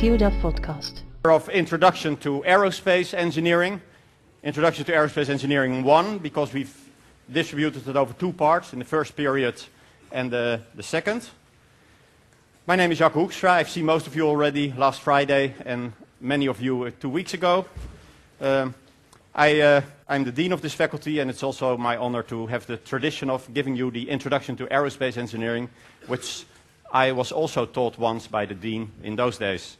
TUDAF podcast. Of Introduction to Aerospace Engineering. Introduction to Aerospace Engineering 1, because we've distributed it over two parts, in the first period and the second. My name is Jacco Hoekstra. I've seen most of you already last Friday and many of you 2 weeks ago. I'm the dean of this faculty, and it's also my honor to have the tradition of giving you the Introduction to Aerospace Engineering, which I was also taught once by the dean in those days.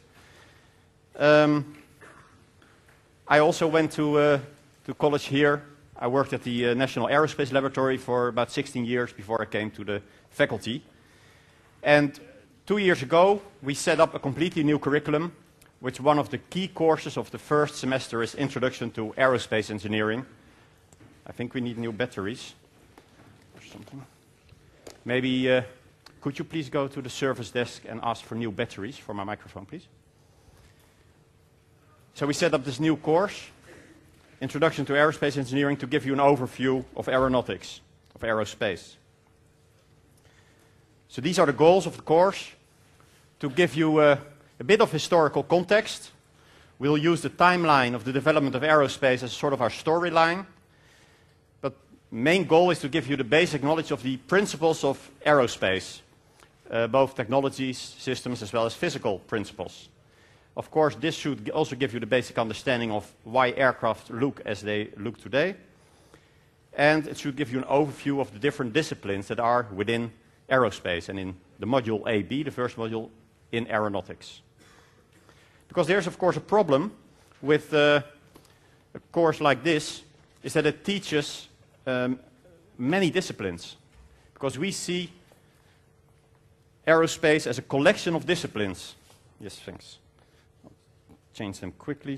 I also went to college here. I worked at the National Aerospace Laboratory for about 16 years before I came to the faculty. And 2 years ago, we set up a completely new curriculum, which one of the key courses of the first semester is Introduction to Aerospace Engineering. I think we need new batteries or something. Maybe, could you please go to the service desk and ask for new batteries for my microphone, please? So we set up this new course, Introduction to Aerospace Engineering, to give you an overview of aeronautics, of aerospace. So these are the goals of the course: to give you a bit of historical context. We'll use the timeline of the development of aerospace as sort of our storyline. But main goal is to give you the basic knowledge of the principles of aerospace, both technologies, systems, as well as physical principles. Of course, this should also give you the basic understanding of why aircraft look as they look today. And it should give you an overview of the different disciplines that are within aerospace, and in the module AB, the first module, in aeronautics. Because there's, of course, a problem with a course like this, is that it teaches many disciplines. Because we see aerospace as a collection of disciplines. Yes, thanks. Change them quickly.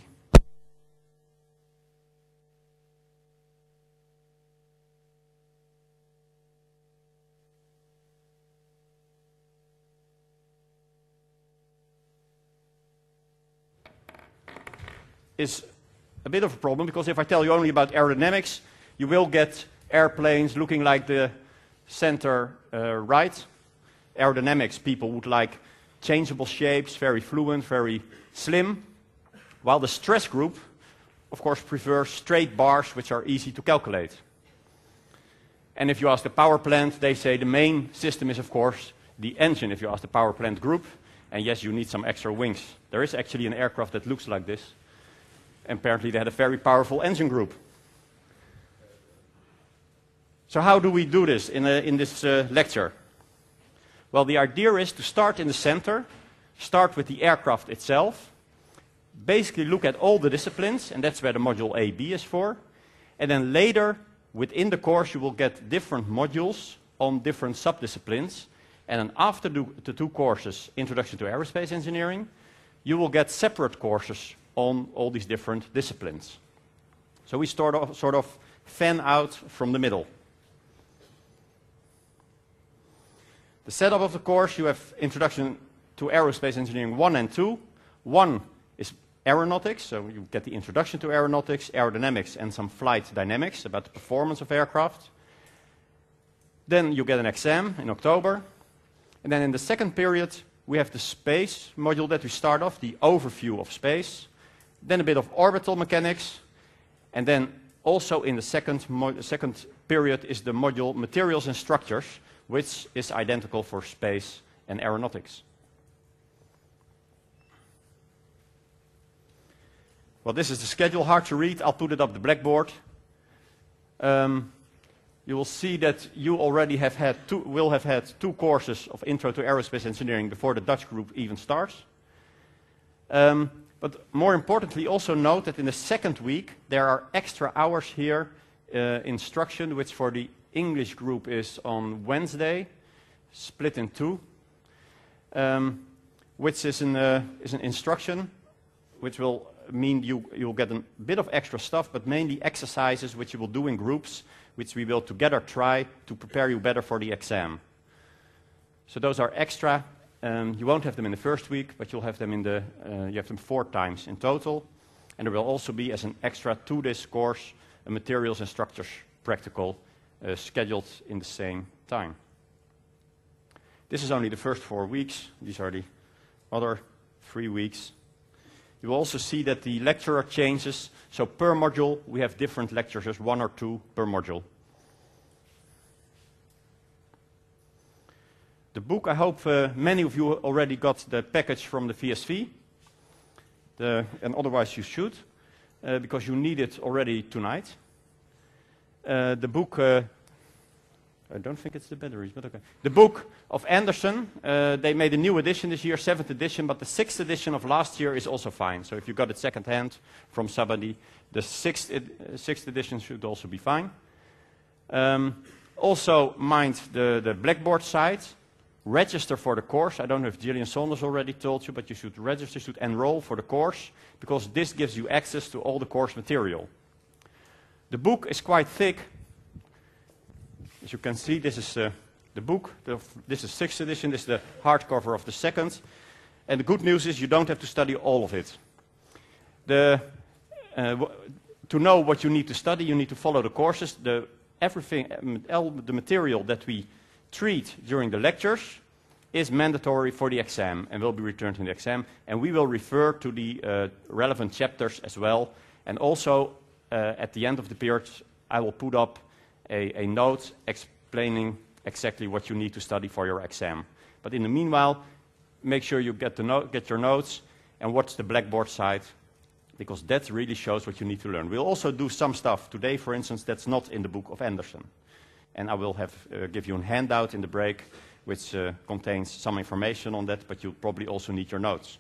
Is a bit of a problem, because if I tell you only about aerodynamics, you will get airplanes looking like the center right. Aerodynamics people would like changeable shapes, very fluent, very slim. While the stress group, of course, prefers straight bars which are easy to calculate. And if you ask the power plant, they say the main system is, of course, the engine, if you ask the power plant group. And yes, you need some extra wings. There is actually an aircraft that looks like this. And apparently they had a very powerful engine group. So how do we do this in this lecture? Well, the idea is to start in the center, start with the aircraft itself, basically look at all the disciplines, and that's where the module AB is for. And then later, within the course, you will get different modules on different subdisciplines. And then after the two courses, Introduction to Aerospace Engineering, you will get separate courses on all these different disciplines. So we sort of fan out from the middle. The setup of the course, you have Introduction to Aerospace Engineering 1 and 2. 1 is aeronautics, so you get the introduction to aeronautics, aerodynamics, and some flight dynamics about the performance of aircraft. Then you get an exam in October. And then in the second period, we have the space module that we start off, the overview of space. Then a bit of orbital mechanics. And then also in the second period is the module Materials and Structures, which is identical for space and aeronautics. Well, this is the schedule, hard to read. I'll put it up the blackboard. You will see that you already will have had two courses of Intro to Aerospace Engineering before the Dutch group even starts. But more importantly, also note that in the second week, there are extra hours here, instruction, which for the English group is on Wednesday, split in two, which is an instruction, which will mean you'll get a bit of extra stuff, but mainly exercises which you will do in groups, which we will together try to prepare you better for the exam. So those are extra. You won't have them in the first week, but you'll have them you have them 4 times in total. And there will also be, as an extra to this course, a Materials and Structures practical scheduled in the same time. This is only the first 4 weeks. These are the other 3 weeks. You will also see that the lecturer changes. So per module, we have different lectures, 1 or 2 per module. The book, I hope many of you already got the package from the VSV. And otherwise you should, because you need it already tonight. The book, I don't think it's the batteries, but okay. The book of Anderson, they made a new edition this year, 7th edition, but the 6th edition of last year is also fine. So if you got it second hand from somebody, the 6th edition should also be fine. Also mind the Blackboard site. Register for the course. I don't know if Gillian Saunders already told you, but you should register, should enroll for the course, because this gives you access to all the course material. The book is quite thick. As you can see, this is the book. This is 6th edition. This is the hardcover of the 2nd. And the good news is you don't have to study all of it. To know what you need to study, you need to follow the courses. All the material that we treat during the lectures is mandatory for the exam and will be returned in the exam. And we will refer to the relevant chapters as well. And also, at the end of the period, I will put up a note explaining exactly what you need to study for your exam. But in the meanwhile, make sure you get your notes and watch the Blackboard site, because that really shows what you need to learn. We'll also do some stuff today, for instance, that's not in the book of Anderson. And I will give you a handout in the break which contains some information on that, but you'll probably also need your notes.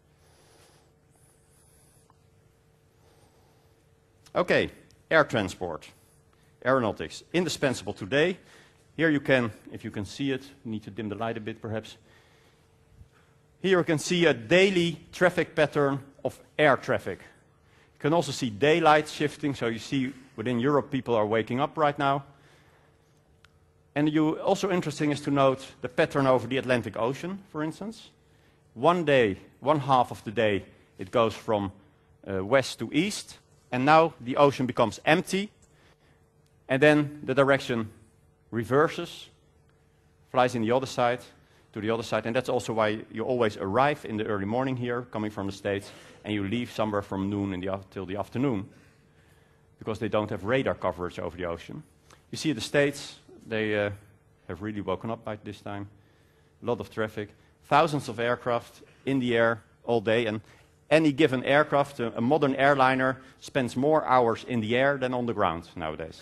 Okay, air transport, aeronautics, indispensable today. Here you can, if you can see it, you need to dim the light a bit perhaps. Here you can see a daily traffic pattern of air traffic. You can also see daylight shifting, so you see within Europe people are waking up right now. And also interesting is to note the pattern over the Atlantic Ocean, for instance. One day, one half of the day, it goes from west to east, and now the ocean becomes empty, and then the direction reverses, flies in the other side, to the other side, and that's also why you always arrive in the early morning here, coming from the States, and you leave somewhere from noon till the afternoon, because they don't have radar coverage over the ocean. You see the States, they have really woken up by this time. A lot of traffic, thousands of aircraft in the air all day, and any given aircraft, a modern airliner, spends more hours in the air than on the ground nowadays.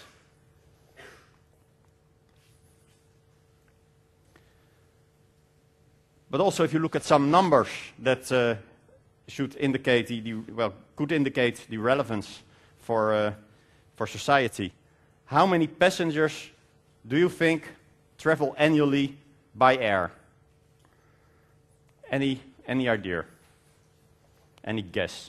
But also if you look at some numbers that should indicate could indicate the relevance for society. How many passengers do you think travel annually by air? Any idea? Any guess?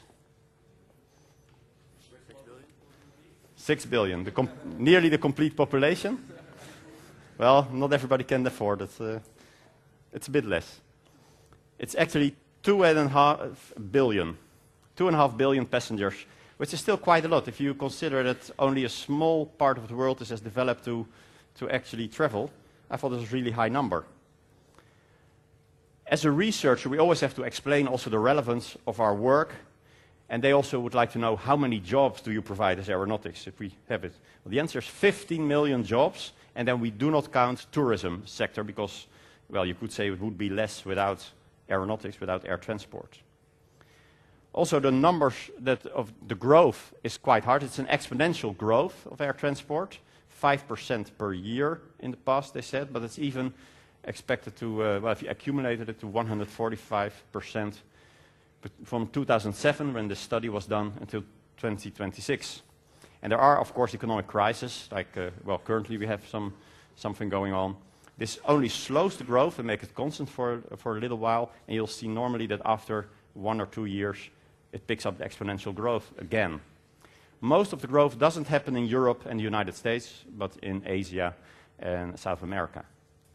6 billion. Nearly the complete population. Well, not everybody can afford it. It's a bit less. It's actually 2.5 billion. 2.5 billion passengers, which is still quite a lot if you consider that only a small part of the world is as developed to actually travel. I thought it was a really high number. As a researcher, we always have to explain also the relevance of our work, and they also would like to know how many jobs do you provide as aeronautics, if we have it. Well, the answer is 15 million jobs, and then we do not count tourism sector because, well, you could say it would be less without aeronautics, without air transport. Also, the numbers of the growth is quite hard. It's an exponential growth of air transport, 5% per year in the past, they said, but it's even expected to, well, if you accumulated it to 145% from 2007, when the study was done, until 2026. And there are, of course, economic crises, like, well, currently we have something going on. This only slows the growth and makes it constant for a little while, and you'll see normally that after 1 or 2 years, it picks up the exponential growth again. Most of the growth doesn't happen in Europe and the United States, but in Asia and South America.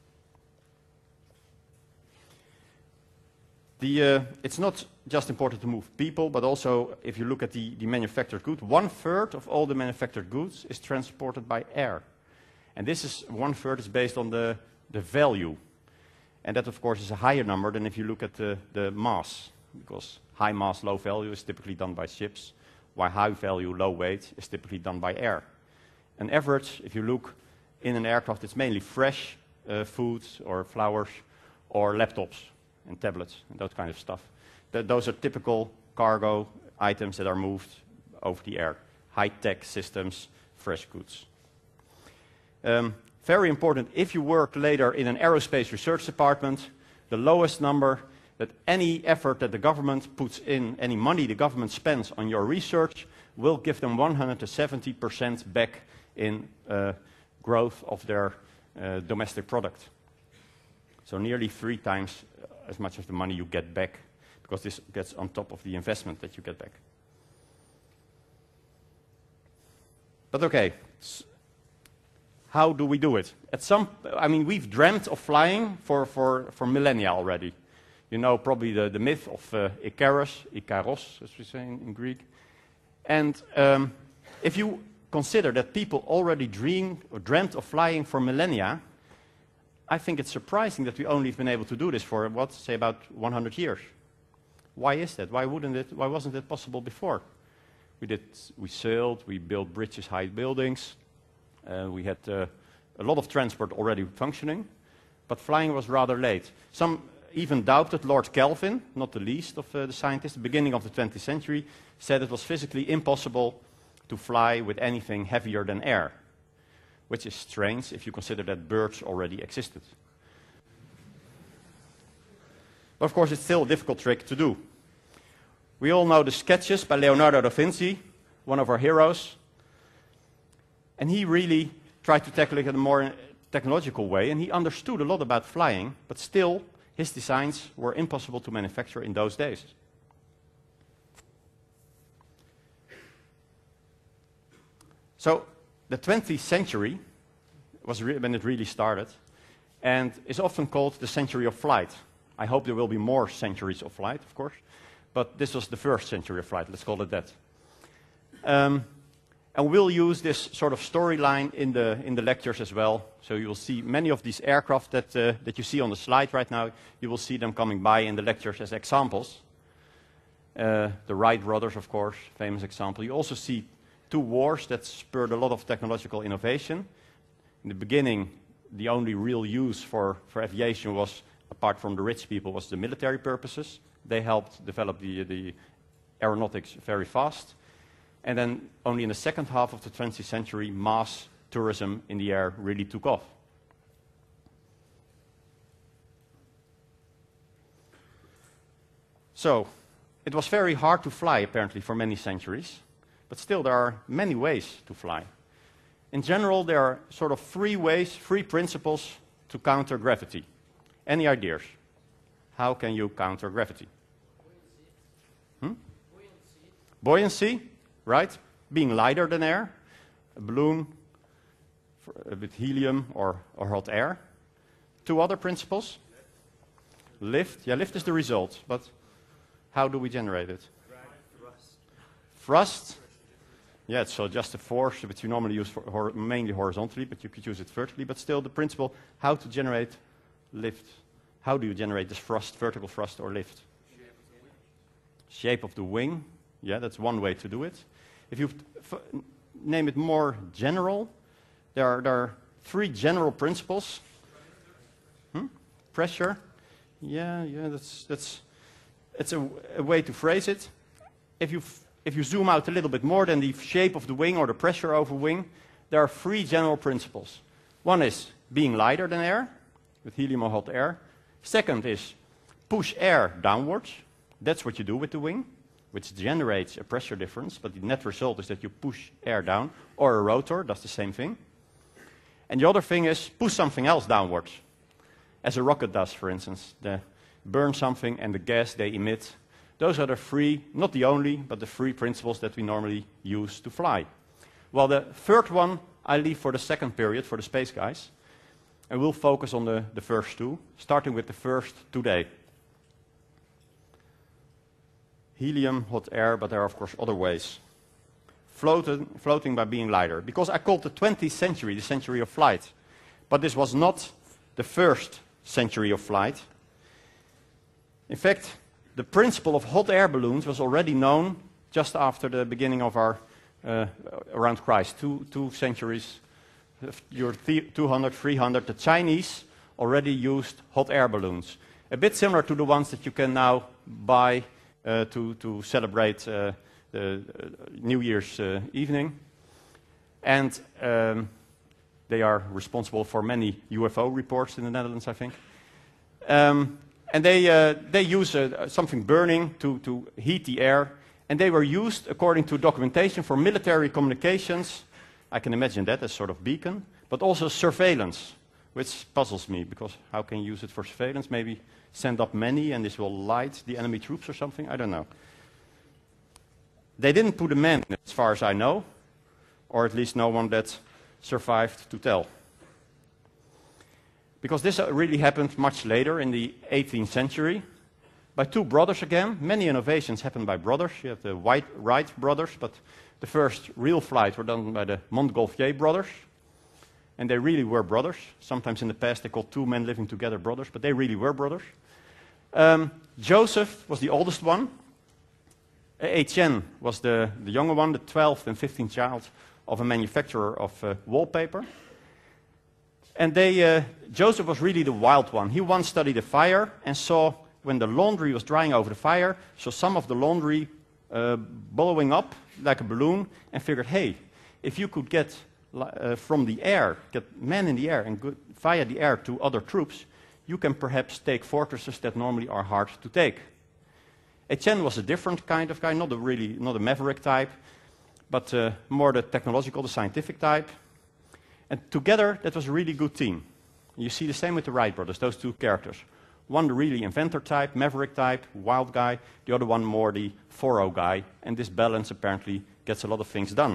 It's not just important to move people, but also if you look at the manufactured goods, 1/3 of all the manufactured goods is transported by air. And this is 1/3 is based on the value. And that, of course, is a higher number than if you look at the mass because high mass, low value is typically done by ships, while high value, low weight is typically done by air. On average, if you look in an aircraft, it's mainly fresh foods or flowers or laptops and tablets and that kind of stuff. Those are typical cargo items that are moved over the air. High-tech systems, fresh goods. Very important, if you work later in an aerospace research department, the lowest number that any effort that the government puts in, any money the government spends on your research, will give them 170% back in growth of their domestic product. So nearly 3 times as much of the money you get back, because this gets on top of the investment that you get back. But okay, how do we do it? I mean, we've dreamt of flying for millennia already. You know probably the myth of Ikaros, as we say in Greek. And if you consider that people already dreamt of flying for millennia, I think it's surprising that we only have been able to do this for, what, say about 100 years. Why is that? Why wasn't it possible before? We sailed, we built bridges, high buildings, we had a lot of transport already functioning, but flying was rather late. Some even doubted. Lord Kelvin, not the least of the scientists, at the beginning of the 20th century, said it was physically impossible to fly with anything heavier than air, which is strange if you consider that birds already existed. But of course, it's still a difficult trick to do. We all know the sketches by Leonardo da Vinci, one of our heroes. And he really tried to tackle it in a more technological way, and he understood a lot about flying, but still, his designs were impossible to manufacture in those days. So, the 20th century was when it really started, and is often called the century of flight. I hope there will be more centuries of flight, of course, but this was the first century of flight, let's call it that. And we'll use this sort of storyline in the lectures as well. So you will see many of these aircraft that you see on the slide right now, you will see them coming by in the lectures as examples. The Wright brothers, of course, famous example. You also see 2 wars that spurred a lot of technological innovation. In the beginning, the only real use for aviation was, apart from the rich people, was the military purposes. They helped develop the aeronautics very fast. And then only in the second half of the 20th century, mass tourism in the air really took off. So, it was very hard to fly, apparently, for many centuries. But still, there are many ways to fly. In general, there are sort of 3 ways, 3 principles to counter gravity. Any ideas? How can you counter gravity? Buoyancy, right? Being lighter than air. A balloon with helium or hot air. 2 other principles. Lift. Yeah, lift is the result, but how do we generate it? Thrust. Yeah, it's so just a force which you normally use for mainly horizontally, but you could use it vertically. But still, the principle, how to generate lift. How do you generate this thrust, vertical thrust or lift? Shape of the wing. Yeah, that's one way to do it. If you name it more general, there are 3 general principles. Pressure. Yeah, it's a way to phrase it. If you zoom out a little bit more than the shape of the wing or the pressure over wing, there are 3 general principles. One is being lighter than air, with helium or hot air. Second is push air downwards. That's what you do with the wing, which generates a pressure difference, but the net result is that you push air down, or a rotor does the same thing. And the other thing is push something else downwards, as a rocket does, for instance. They burn something and the gas they emit. Those are the 3, not the only, but the 3 principles that we normally use to fly. Well, the third one I leave for the second period, for the space guys, and we'll focus on the first 2, starting with the first today. Helium, hot air, but there are of course other ways. Floating by being lighter. Because I called the 20th century the century of flight. But this was not the first century of flight. In fact, the principle of hot air balloons was already known just after the beginning of our, around Christ, two centuries, 200, 300. The Chinese already used hot air balloons, a bit similar to the ones that you can now buy to celebrate the New Year's evening. And they are responsible for many UFO reports in the Netherlands, I think. And they use something burning to heat the air. And they were used, according to documentation, for military communications. I can imagine that as sort of beacon, but also surveillance, which puzzles me, because how can you use it for surveillance? Maybe send up many and this will light the enemy troops or something? I don't know. They didn't put a man in it, as far as I know, or at least no one that survived to tell. Because this really happened much later, in the 18th century, by two brothers again. Many innovations happened by brothers. You have the Wright brothers, but the first real flights were done by the Montgolfier brothers. And they really were brothers. Sometimes in the past they called two men living together brothers, but they really were brothers. Joseph was the oldest one. Etienne was the younger one, the 12th and 15th child of a manufacturer of wallpaper. And Joseph was really the wild one. He once studied a fire and saw, when the laundry was drying over the fire, saw some of the laundry blowing up like a balloon, and figured, hey, if you could get from the air, get men in the air and go via the air to other troops, you can perhaps take fortresses that normally are hard to take. Etienne was a different kind of guy, not a maverick type, but more the technological, the scientific type. And together, that was a really good team. You see the same with the Wright brothers, those two characters. One the really inventor type, maverick type, wild guy, the other one more the thorough guy, and this balance apparently gets a lot of things done.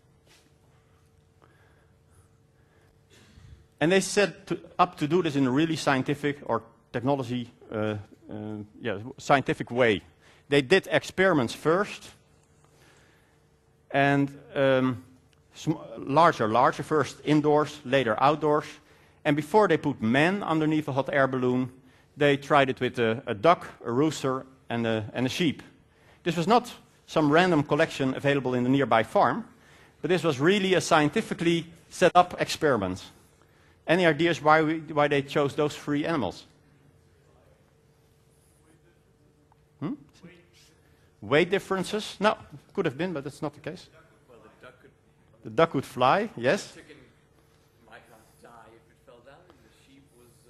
And they set up to do this in a really scientific or technology, scientific way. They did experiments first, and larger, first indoors, later outdoors. And before they put men underneath a hot air balloon, they tried it with a duck, a rooster, and a sheep. This was not some random collection available in the nearby farm, but this was really a scientifically set up experiment. Any ideas why they chose those three animals? Weight differences? No, could have been, but that's not the case. Well, the duck would fly, yes. The chicken might not die if it fell down, and the sheep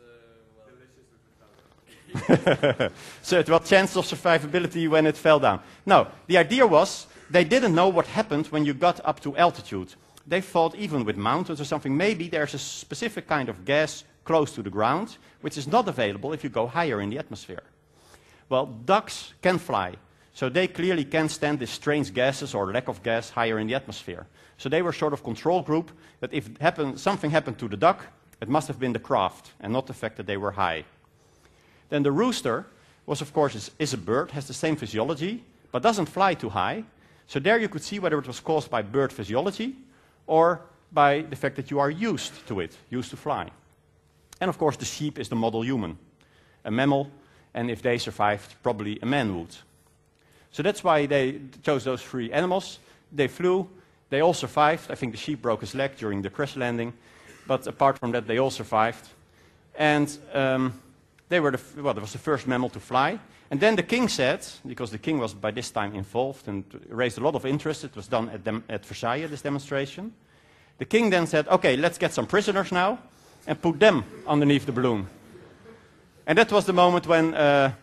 was delicious if it fell down. So it was chance of survivability when it fell down. No, the idea was they didn't know what happened when you got up to altitude. They thought even with mountains or something, maybe there's a specific kind of gas close to the ground, which is not available if you go higher in the atmosphere. Well, ducks can fly, so they clearly can stand these strange gases or lack of gas higher in the atmosphere. So they were sort of control group that if something happened to the duck, it must have been the craft and not the fact that they were high. Then the rooster was, of course, is a bird, has the same physiology, but doesn't fly too high. So there you could see whether it was caused by bird physiology or by the fact that you are used to it, used to fly. And of course the sheep is the model human, a mammal, and if they survived, probably a man would. So that's why they chose those three animals. They flew, they all survived. I think the sheep broke his leg during the crash landing, but apart from that they all survived. And they were it was the first mammal to fly. And then the king said, because the king was by this time involved and raised a lot of interest, it was done at Versailles, this demonstration. The king then said, okay, let's get some prisoners now and put them underneath the balloon. And that was the moment when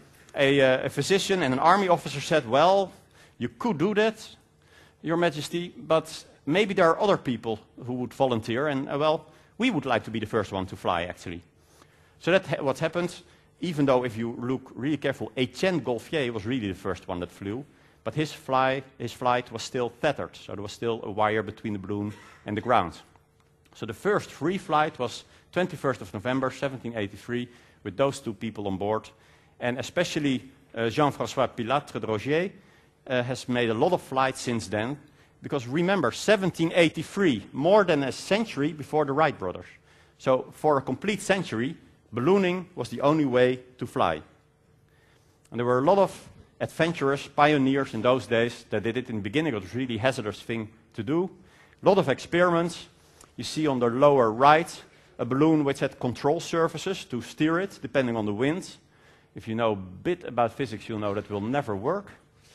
a physician and an army officer said, well, you could do that, Your Majesty, but maybe there are other people who would volunteer, and well, we would like to be the first one to fly, actually. So that's what happened. Even though if you look really careful, Etienne Golfier was really the first one that flew, but his flight was still tethered, so there was still a wire between the balloon and the ground. So the first free flight was 21st of November, 1783, with those two people on board. And especially Jean-François Pilatre de Rogier has made a lot of flights since then, because remember, 1783, more than a century before the Wright brothers. So for a complete century, ballooning was the only way to fly. And there were a lot of adventurous pioneers in those days that did it in the beginning. It was a really hazardous thing to do. A lot of experiments. You see on the lower right a balloon which had control surfaces to steer it depending on the wind. If you know a bit about physics, you'll know that will never work.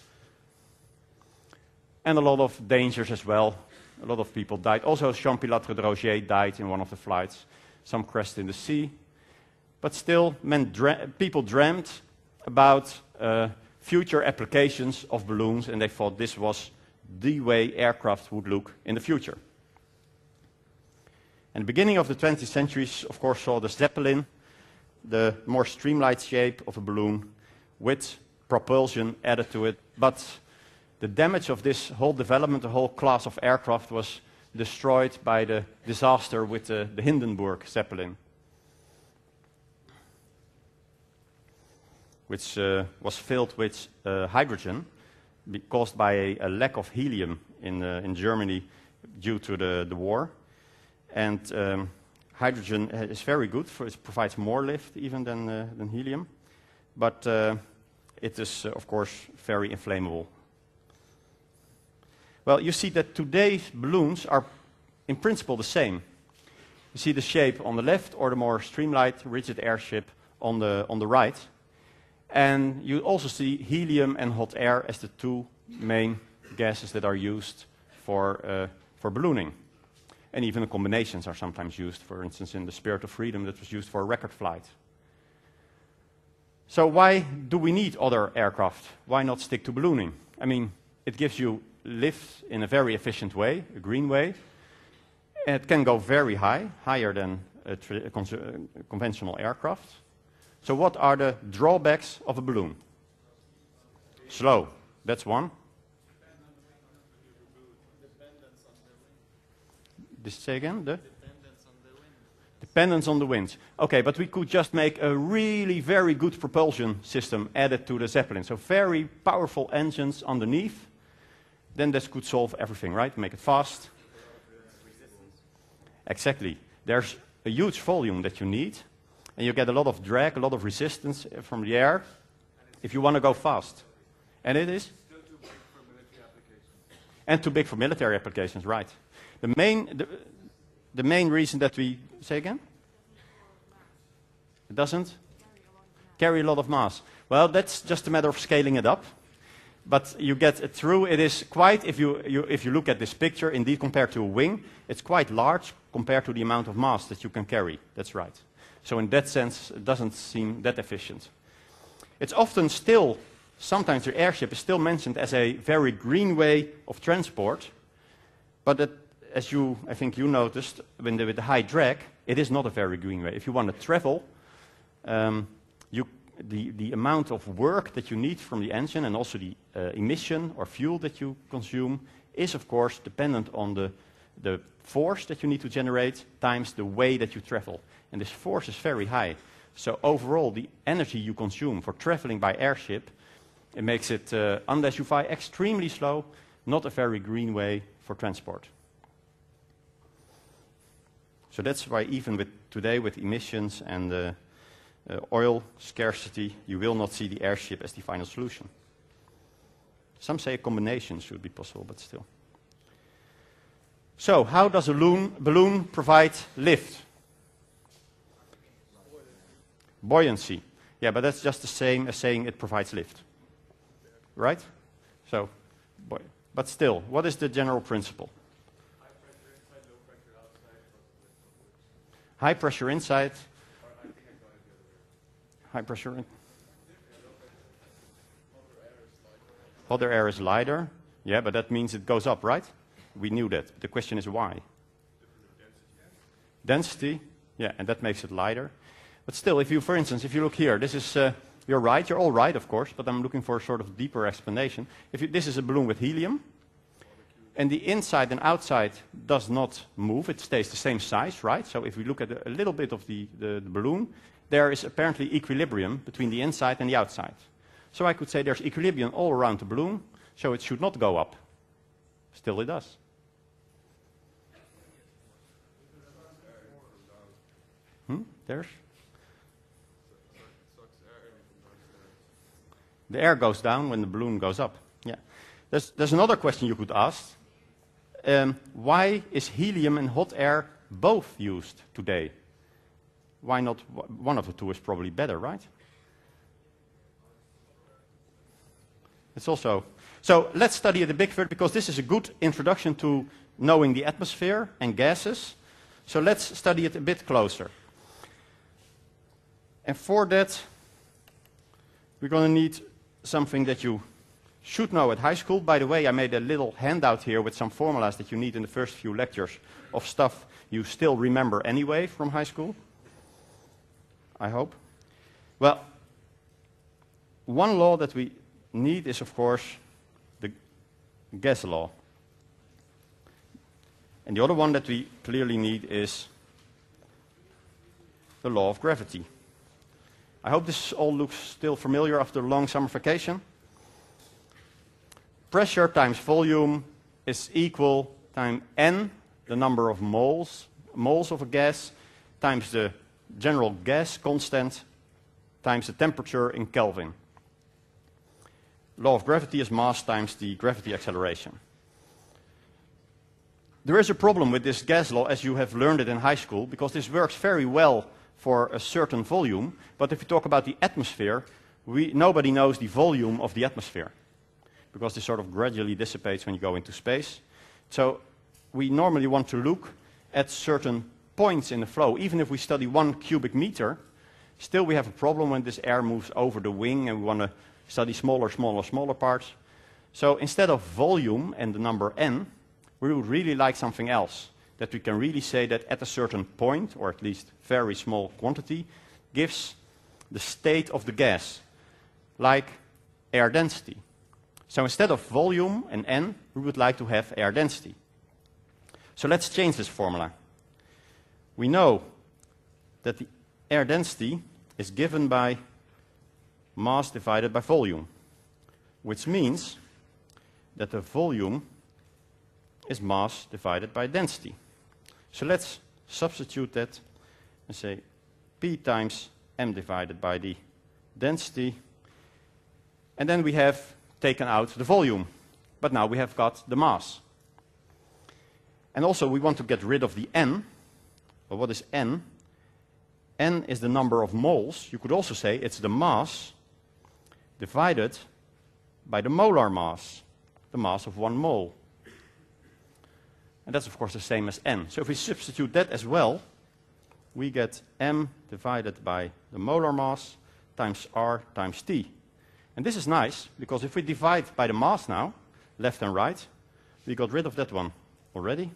And a lot of dangers as well. A lot of people died. Also, Jean-Pilatre de Rogier died in one of the flights. Some crashed in the sea. But still, people dreamt about future applications of balloons, and they thought this was the way aircraft would look in the future. And the beginning of the 20th century, of course, saw the Zeppelin, the more streamlined shape of a balloon with propulsion added to it. But the damage of this whole development, the whole class of aircraft, was destroyed by the disaster with the Hindenburg Zeppelin, which was filled with hydrogen caused by a lack of helium in Germany due to the war. And hydrogen is very good, it provides more lift even than helium, but it is, of course, very inflammable. Well, you see that today's balloons are in principle the same. You see the shape on the left, or the more streamlined, rigid airship on the right. And you also see helium and hot air as the two main gases that are used for ballooning. And even the combinations are sometimes used, for instance, in the Spirit of Freedom that was used for a record flight. So why do we need other aircraft? Why not stick to ballooning? I mean, it gives you lift in a very efficient way, a green way. And it can go very high, higher than a conventional aircraft. So what are the drawbacks of a balloon? Slow, that's one. Say again? The? Dependence on the wind. Okay, but we could just make a really very good propulsion system added to the Zeppelin. So very powerful engines underneath. Then this could solve everything, right? Make it fast. Exactly. There's a huge volume that you need. And you get a lot of drag, a lot of resistance from the air if you want to go fast. And it is? Still too big for military applications. And too big for military applications, right. The main reason that we... Say again? It doesn't? Carry a lot of mass. Well, that's just a matter of scaling it up. But you get it through. It is quite, if you look at this picture, indeed compared to a wing, it's quite large compared to the amount of mass that you can carry. That's right. So in that sense, it doesn't seem that efficient. It's often still, sometimes the airship is still mentioned as a very green way of transport, but as I think you noticed, with the high drag, it is not a very green way. If you want to travel, the amount of work that you need from the engine and also the emission or fuel that you consume is, of course, dependent on the force that you need to generate times the way that you travel. And this force is very high. So overall, the energy you consume for traveling by airship, it makes it, unless you fly extremely slow, not a very green way for transport. So that's why even today with emissions and oil scarcity, you will not see the airship as the final solution. Some say a combination should be possible, but still. So how does a balloon provide lift? Buoyancy. Yeah, but that's just the same as saying it provides lift. Right? So, but still, what is the general principle? High pressure inside, high pressure in. Other air is lighter. Yeah, but that means it goes up, right? We knew that. The question is why? Density, yeah, and that makes it lighter. But still, for instance, if you look here, this is, you're right, you're all right, of course, but I'm looking for a sort of deeper explanation. This is a balloon with helium, and the inside and outside does not move, it stays the same size, right? So if we look at a little bit of the balloon, there is apparently equilibrium between the inside and the outside. So I could say there's equilibrium all around the balloon, so it should not go up. Still it does. There's? The air goes down when the balloon goes up. Yeah. There's another question you could ask. Why is helium and hot air both used today? Why not one of the two is probably better, right? It's also... So let's study it a bit further, because this is a good introduction to knowing the atmosphere and gases. So let's study it a bit closer. And for that, we're going to need something that you should know at high school. By the way, I made a little handout here with some formulas that you need in the first few lectures of stuff you still remember anyway from high school. I hope. Well, one law that we need is, of course, the gas law. And the other one that we clearly need is the law of gravity. I hope this all looks still familiar after a long summer vacation. Pressure times volume is equal times n, the number of moles of a gas, times the general gas constant, times the temperature in Kelvin. Law of gravity is mass times the gravity acceleration. There is a problem with this gas law, as you have learned it in high school, because this works very well for a certain volume, but if we talk about the atmosphere, nobody knows the volume of the atmosphere, because this sort of gradually dissipates when you go into space. So we normally want to look at certain points in the flow. Even if we study 1 cubic meter, still we have a problem when this air moves over the wing and we want to study smaller parts. So instead of volume and the number n, we would really like something else, that we can really say that at a certain point, or at least very small quantity, gives the state of the gas, like air density. So instead of volume and n, we would like to have air density. So let's change this formula. We know that the air density is given by mass divided by volume, which means that the volume is mass divided by density. So let's substitute that and say P times m divided by the density. And then we have taken out the volume, but now we have got the mass. And also we want to get rid of the n. Well, what is n? N is the number of moles. You could also say it's the mass divided by the molar mass, the mass of 1 mole. And that's of course the same as n. So if we substitute that as well, we get m divided by the molar mass times r times t. And this is nice, because if we divide by the mass now, left and right, we got rid of that one already.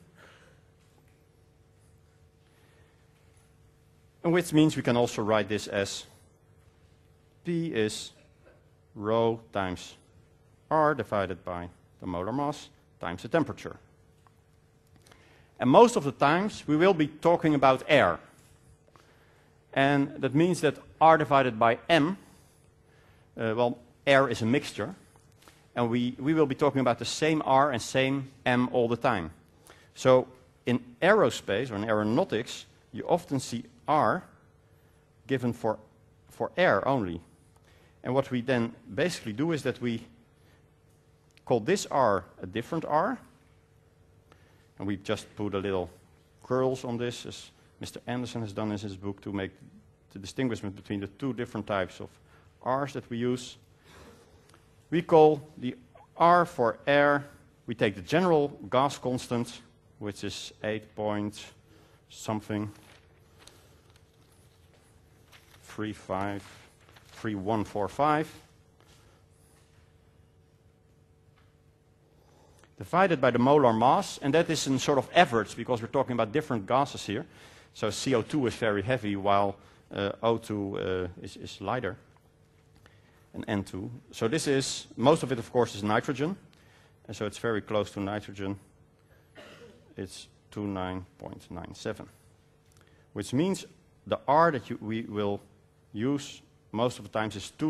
And which means we can also write this as P is rho times R divided by the molar mass times the temperature. And most of the times we will be talking about air. And that means that R divided by M, well, air is a mixture. And we will be talking about the same R and same M all the time. So in aerospace or in aeronautics, you often see R given for air only. And what we then basically do is that we call this R a different R. And we just put a little curls on this, as Mr. Anderson has done in his book, to make the distinguishment between the two different types of R's that we use. We call the R for air, we take the general gas constant, which is 8 point something, 3145, divided by the molar mass, and that is in sort of average, because we're talking about different gases here. So CO2 is very heavy, while O2 is lighter, and N2. So this is, most of it of course is nitrogen, and so it's very close to nitrogen. It's 29.97, which means the R that we will use most of the times is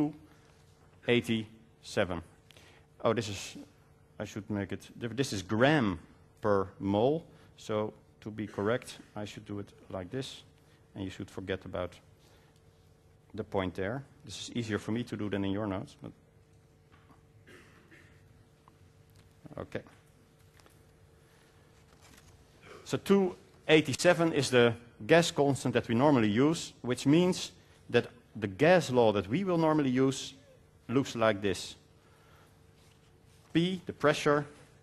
287. Oh, this is, I should make it different. This is gram per mole, so to be correct, I should do it like this, and you should forget about the point there. This is easier for me to do than in your notes, but Okay. So 287 is the gas constant that we normally use, which means that the gas law that we will normally use looks like this. P, the pressure,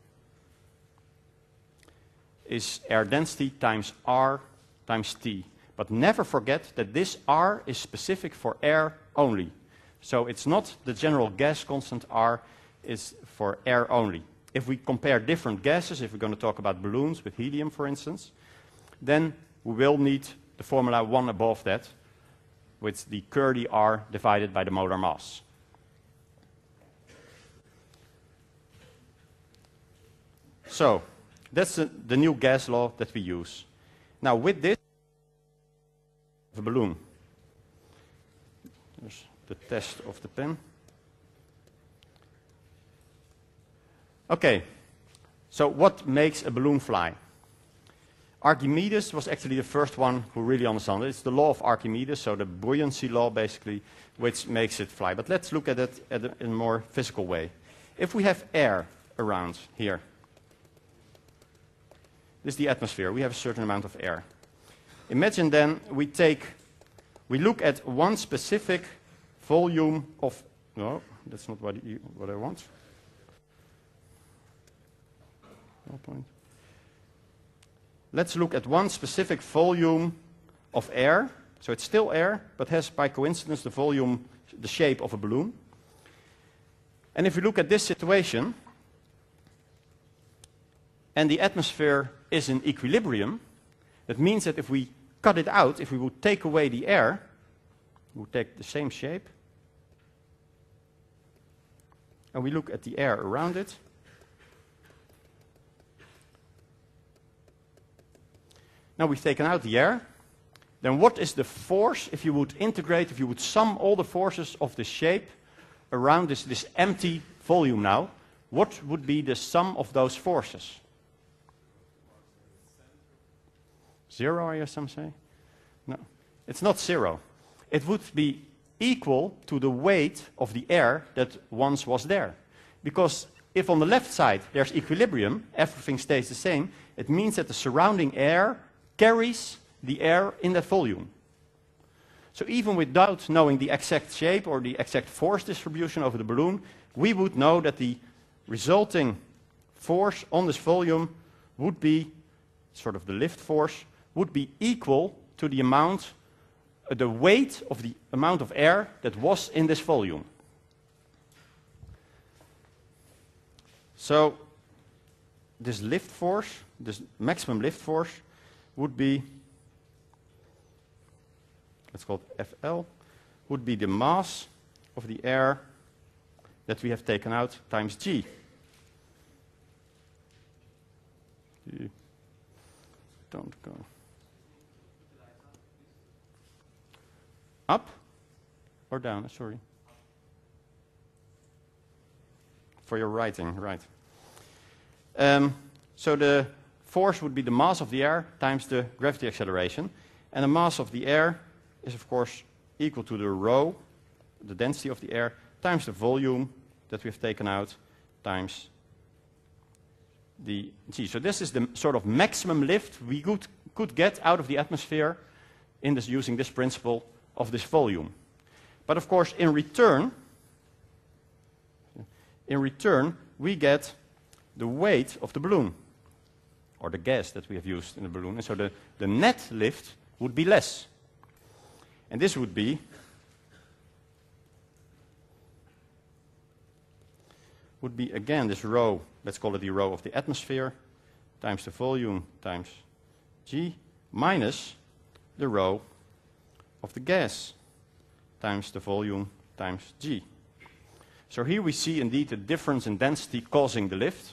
is air density times R times T. But never forget that this R is specific for air only. So it's not the general gas constant. R is for air only. If we compare different gases, if we're going to talk about balloons with helium, for instance, then we will need the formula one above that, with the curly R divided by the molar mass. So that's the new gas law that we use. Now with this, a balloon. There's the test of the pen. Okay, so what makes a balloon fly? Archimedes was actually the first one who really understood it. It's the law of Archimedes, so the buoyancy law basically, which makes it fly. But let's look at it in a more physical way. If we have air around here, this is the atmosphere. We have a certain amount of air. Imagine then we look at one specific volume of, no, that's not what I want. No point. Let's look at one specific volume of air. So it's still air, but has by coincidence the volume, the shape of a balloon. And if we look at this situation, and the atmosphere is in equilibrium, that means that if we cut it out, if we would take away the air, we would take the same shape, and we look at the air around it, now we've taken out the air, then what is the force if you would integrate, if you would sum all the forces of the shape around this empty volume now, what would be the sum of those forces? 0, I hear some say? No, it's not 0. It would be equal to the weight of the air that once was there. Because if on the left side there's equilibrium, everything stays the same, it means that the surrounding air carries the air in that volume. So even without knowing the exact shape or the exact force distribution over the balloon, we would know that the resulting force on this volume would be, sort of the lift force, would be equal to the amount, the weight of the amount of air that was in this volume. So this lift force, this maximum lift force, would be, let's call it FL, would be the mass of the air that we have taken out times G. Don't go. Up or down? Sorry. For your writing, right. So the force would be the mass of the air times the gravity acceleration. And the mass of the air is, of course, equal to the rho, the density of the air, times the volume that we've taken out, times the G. So this is the sort of maximum lift we could get out of the atmosphere in this, using this principle of this volume. But of course, in return, we get the weight of the balloon, or the gas that we have used in the balloon. And so the net lift would be less. And this would be again this rho, let's call it the rho of the atmosphere, times the volume times G, minus the rho of the gas times the volume times G. So here we see indeed a difference in density causing the lift.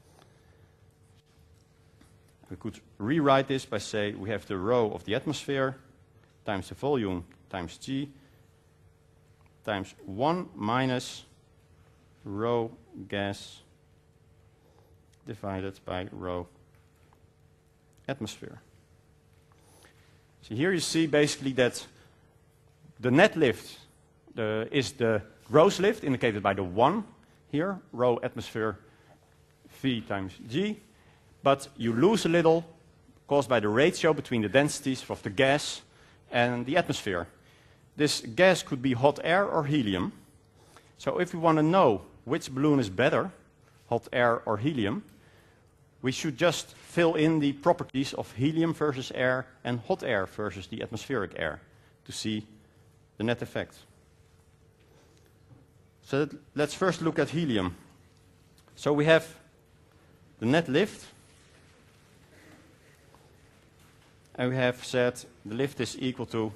We could rewrite this by saying we have the rho of the atmosphere times the volume times G times 1 minus rho gas divided by rho atmosphere. So here you see basically that the net lift is the gross lift indicated by the 1 here, rho atmosphere V times G, but you lose a little caused by the ratio between the densities of the gas and the atmosphere. This gas could be hot air or helium. So if we want to know which balloon is better, hot air or helium, we should just fill in the properties of helium versus air and hot air versus the atmospheric air to see the net effect. So let's first look at helium. So we have the net lift, and we have said the lift is equal to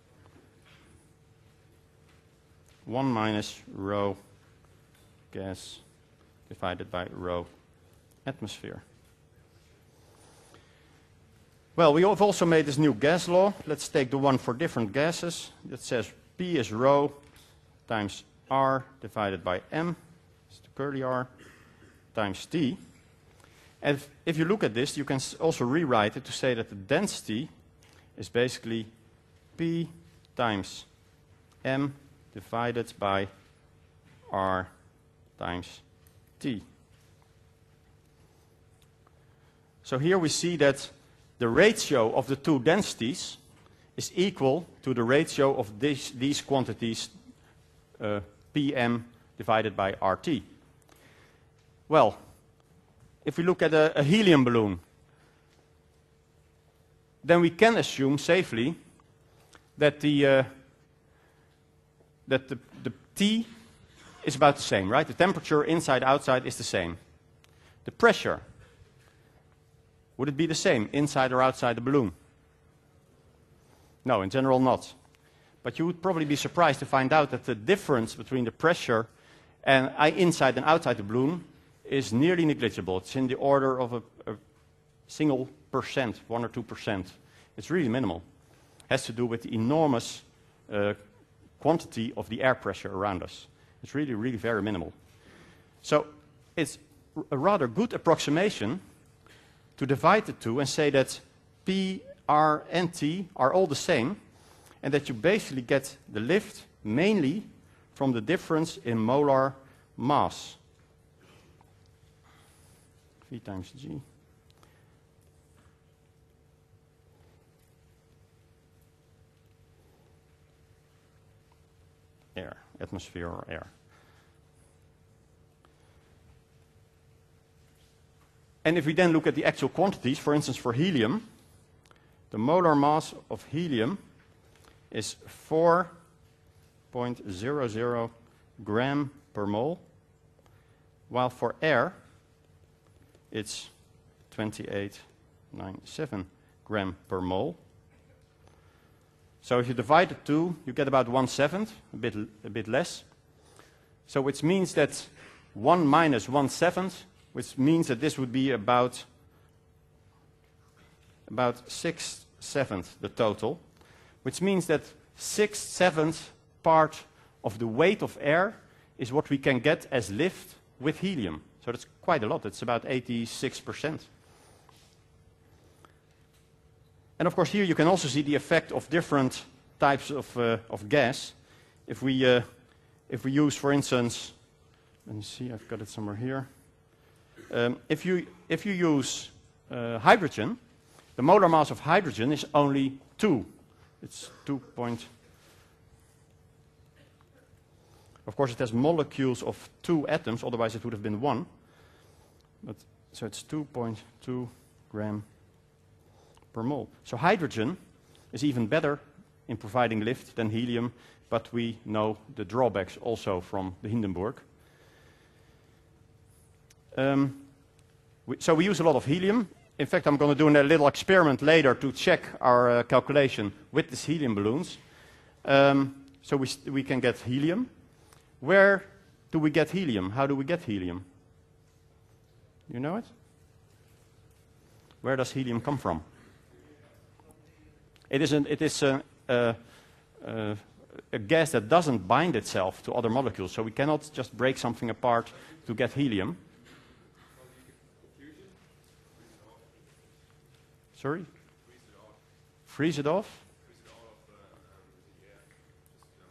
1 minus rho gas divided by rho atmosphere. Well, we have also made this new gas law. Let's take the one for different gases. It says P is rho times R divided by M, it's the curly R, times T. And if you look at this, you can also rewrite it to say that the density is basically P times M divided by R times T. So here we see that the ratio of the two densities is equal to the ratio of these quantities, Pm divided by RT. Well, if we look at a helium balloon, then we can assume safely that the T is about the same, right? The temperature inside, outside is the same. The pressure, would it be the same inside or outside the balloon? No, in general not. But you would probably be surprised to find out that the difference between the pressure and inside and outside the balloon is nearly negligible. It's in the order of a single percent, 1 or 2%. It's really minimal. It has to do with the enormous quantity of the air pressure around us. It's really, really very minimal. So it's a rather good approximation to divide the two and say that P, R, and T are all the same, and that you basically get the lift mainly from the difference in molar mass. V times G. Air, atmosphere or air. And if we then look at the actual quantities, for instance for helium, the molar mass of helium is 4.00 gram per mole, while for air it's 28.97 gram per mole. So if you divide the two, you get about 1/7, a bit less. So which means that 1 minus 1/7, which means that this would be about 6/7 the total, which means that 6/7 part of the weight of air is what we can get as lift with helium. So that's quite a lot. It's about 86%. And of course here you can also see the effect of different types of gas. If we use, for instance, let me see, I've got it somewhere here. If you use hydrogen, the molar mass of hydrogen is only 2. It's 2. Of course, it has molecules of 2 atoms, otherwise it would have been 1. But, so it's 2.2 gram per mole. So hydrogen is even better in providing lift than helium, but we know the drawbacks also from the Hindenburg. So we use a lot of helium. In fact, I'm going to do a little experiment later to check our calculation with these helium balloons. So we can get helium. Where do we get helium? How do we get helium? You know it? Where does helium come from? It is a gas that doesn't bind itself to other molecules, so we cannot just break something apart to get helium. Sorry? Freeze it off?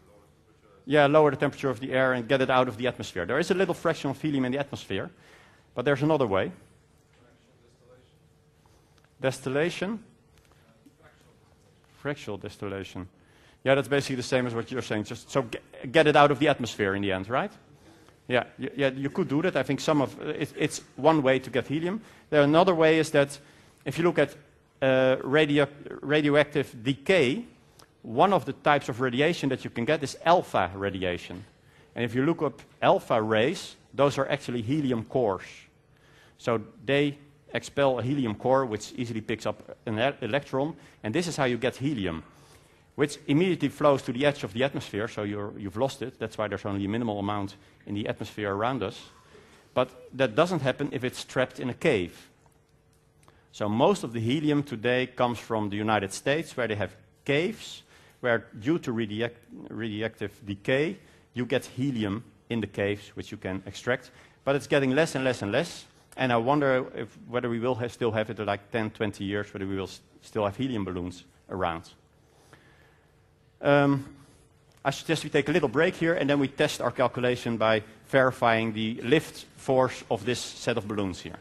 Yeah, lower the temperature of the air and get it out of the atmosphere. There is a little fraction of helium in the atmosphere, But there's another way. Distillation. Fractional distillation. Yeah, that's basically the same as what you're saying. Just so get it out of the atmosphere in the end, right? Yeah, you could do that. I think some of it's one way to get helium. Another way is that if you look at radioactive decay, one of the types of radiation that you can get is alpha radiation. And if you look up alpha rays, those are actually helium cores. So they expel a helium core, which easily picks up an electron, and this is how you get helium, which immediately flows to the edge of the atmosphere, so you've lost it. That's why there's only a minimal amount in the atmosphere around us. But that doesn't happen if it's trapped in a cave. So most of the helium today comes from the United States, where they have caves, where due to radioactive decay, you get helium in the caves, which you can extract. But it's getting less and less and less. And I wonder whether we will still have it in like 10, 20 years, whether we will still have helium balloons around. I suggest we take a little break here, and then we test our calculation by verifying the lift force of this set of balloons here.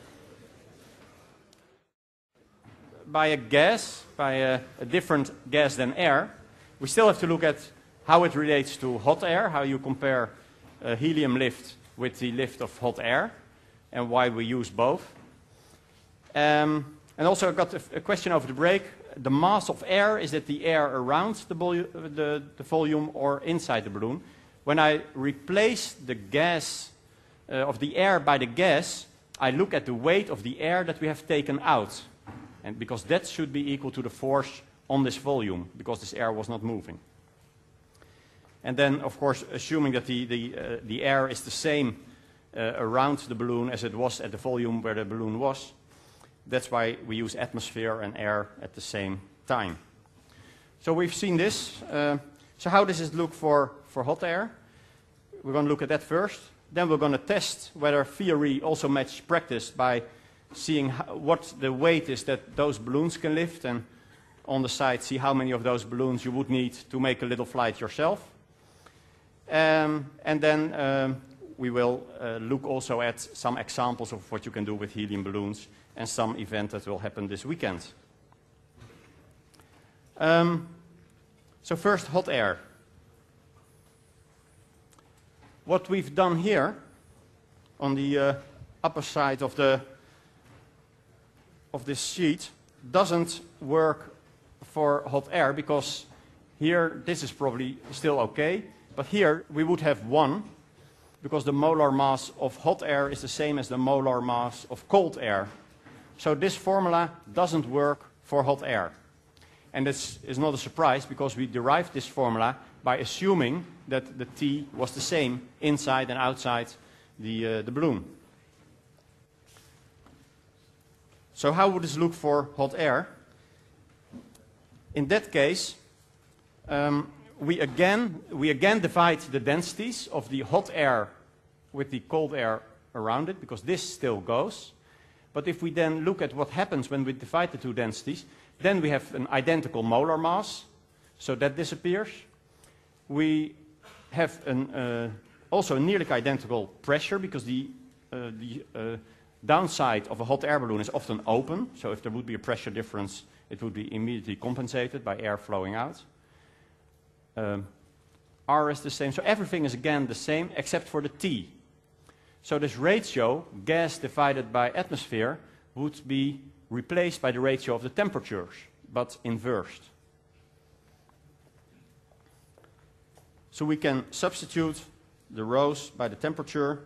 By a gas, by a different gas than air, we still have to look at how it relates to hot air, how you compare helium lift with the lift of hot air, and why we use both. And also I got a question over the break. The mass of air, is it the air around the volume or inside the balloon? When I replace the gas of the air by the gas, I look at the weight of the air that we have taken out. And because that should be equal to the force on this volume, because this air was not moving. And then, of course, assuming that the air is the same around the balloon as it was at the volume where the balloon was, that's why we use atmosphere and air at the same time. So we've seen this. So how does it look for hot air? We're going to look at that first. Then we're going to test whether theory also matches practice by seeing what the weight is that those balloons can lift, and on the side see how many of those balloons you would need to make a little flight yourself. And then we will look also at some examples of what you can do with helium balloons and some event that will happen this weekend. So first, hot air. What we've done here on the upper side of this sheet doesn't work for hot air, because here this is probably still okay, but here we would have 1, because the molar mass of hot air is the same as the molar mass of cold air. So this formula doesn't work for hot air. And this is not a surprise, because we derived this formula by assuming that the T was the same inside and outside the balloon. So how would this look for hot air? In that case, we again divide the densities of the hot air with the cold air around it, because this still goes. But if we then look at what happens when we divide the two densities, then we have an identical molar mass, so that disappears. We have also a nearly identical pressure, because the downside of a hot air balloon is often open, so if there would be a pressure difference, it would be immediately compensated by air flowing out. R is the same, so everything is again the same except for the T. So this ratio, gas divided by atmosphere, would be replaced by the ratio of the temperatures, but inversed. So we can substitute the rho's by the temperature.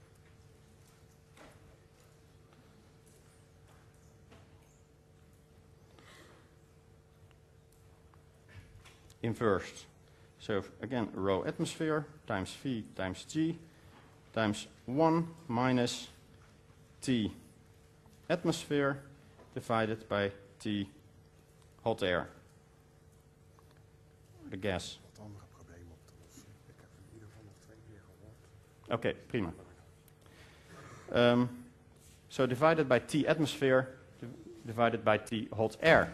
Inversed. So again, rho atmosphere times V times G times 1 minus T atmosphere divided by T hot air, the gas. Okay, prima. So divided by T atmosphere divided by T hot air.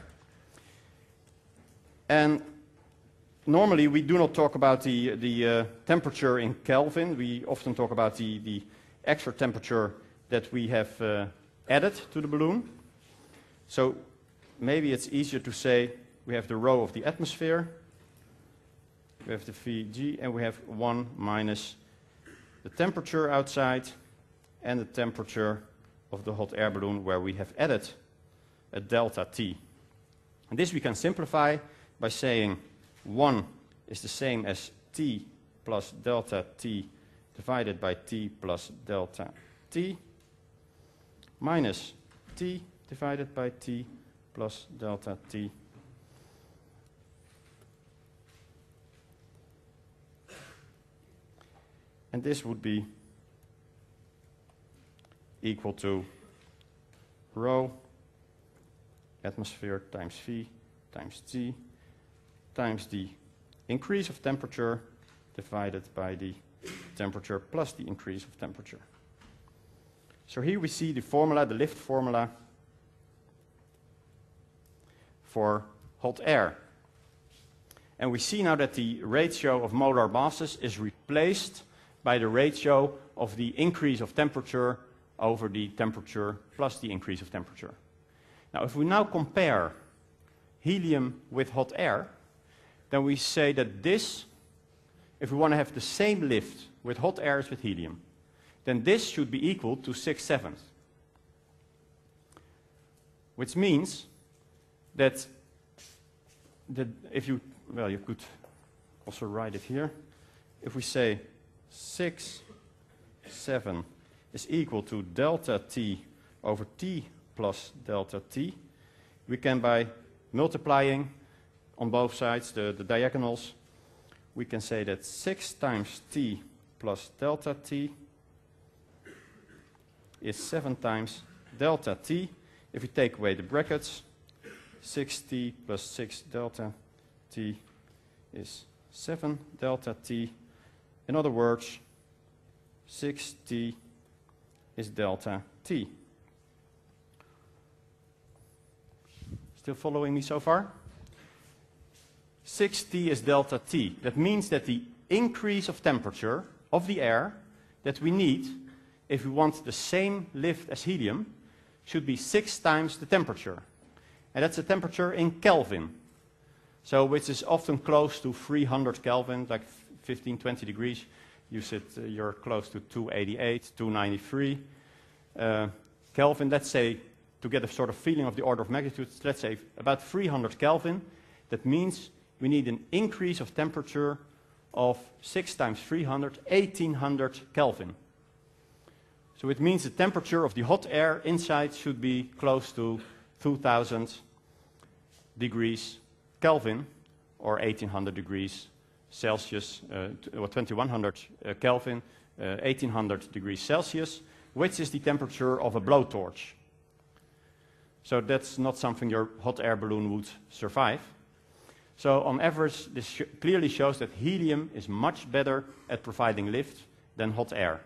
And normally we do not talk about the temperature in Kelvin. We often talk about the extra temperature that we have added to the balloon. So maybe it's easier to say we have the rho of the atmosphere, we have the Vg, and we have 1 minus the temperature outside and the temperature of the hot air balloon where we have added a delta T. And this we can simplify by saying 1 is the same as T plus delta T divided by T plus delta T minus T divided by T plus delta T. And this would be equal to rho atmosphere times V times T times the increase of temperature divided by the temperature plus the increase of temperature. So here we see the formula, the lift formula for hot air. And we see now that the ratio of molar masses is replaced by the ratio of the increase of temperature over the temperature plus the increase of temperature. Now, if we now compare helium with hot air, then we say that this, if we want to have the same lift with hot air as with helium, then this should be equal to 6/7. Which means that if you, well, you could also write it here. If we say 6/7 is equal to delta T over T plus delta T, we can, by multiplying on both sides, the diagonals, we can say that 6 times T plus delta T is 7 times delta T. If we take away the brackets, 6T plus 6 delta T is 7 delta T. In other words, 6T is delta T. Still following me so far? 6T is delta T. That means that the increase of temperature of the air that we need if we want the same lift as helium should be 6 times the temperature. And that's the temperature in Kelvin. So which is often close to 300 Kelvin, like 15, 20 degrees. You're close to 288, 293 Kelvin. Let's say, to get a sort of feeling of the order of magnitude, let's say about 300 Kelvin. That means we need an increase of temperature of 6 times 300, 1800 Kelvin. So it means the temperature of the hot air inside should be close to 2000 degrees Kelvin, or 1800 degrees Celsius, or 2100 Kelvin, 1800 degrees Celsius, which is the temperature of a blowtorch. So that's not something your hot air balloon would survive. So on average, this clearly shows that helium is much better at providing lift than hot air.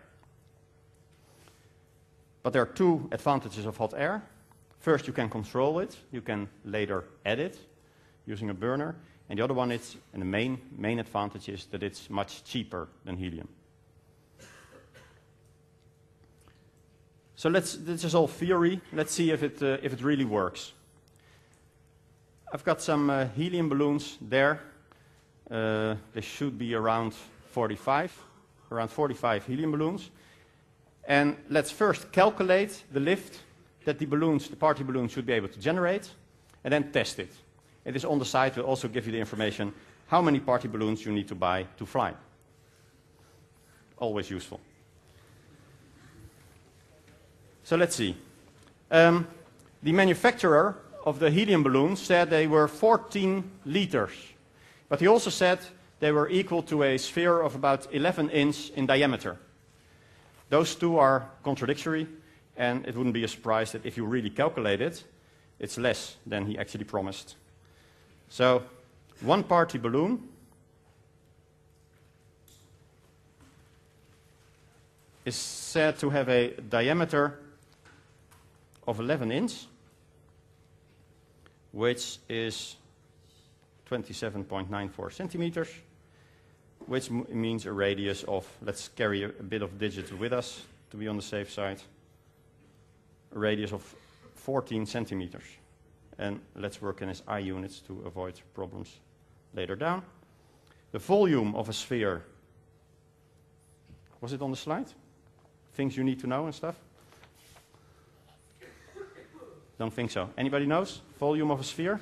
But there are two advantages of hot air. First, you can control it. You can later add it using a burner. And the other one is, and the main advantage is that it's much cheaper than helium. So this is all theory. Let's see if it really works. I've got some helium balloons there. They should be around 45 helium balloons. And let's first calculate the lift that the party balloons should be able to generate, and then test it. It is on the side. We'll also give you the information how many party balloons you need to buy to fly. Always useful. So let's see. The manufacturer of the helium balloons said they were 14 liters. But he also said they were equal to a sphere of about 11 inches in diameter. Those two are contradictory, and it wouldn't be a surprise that if you really calculate it, it's less than he actually promised. So, one party balloon is said to have a diameter of 11 inches, which is 27.94 centimeters, which means a radius of, let's carry a bit of digits with us to be on the safe side, a radius of 14 centimeters. And let's work in SI units to avoid problems later down. The volume of a sphere, was it on the slide? Things you need to know and stuff? Don't think so. Anybody knows? Volume of a sphere?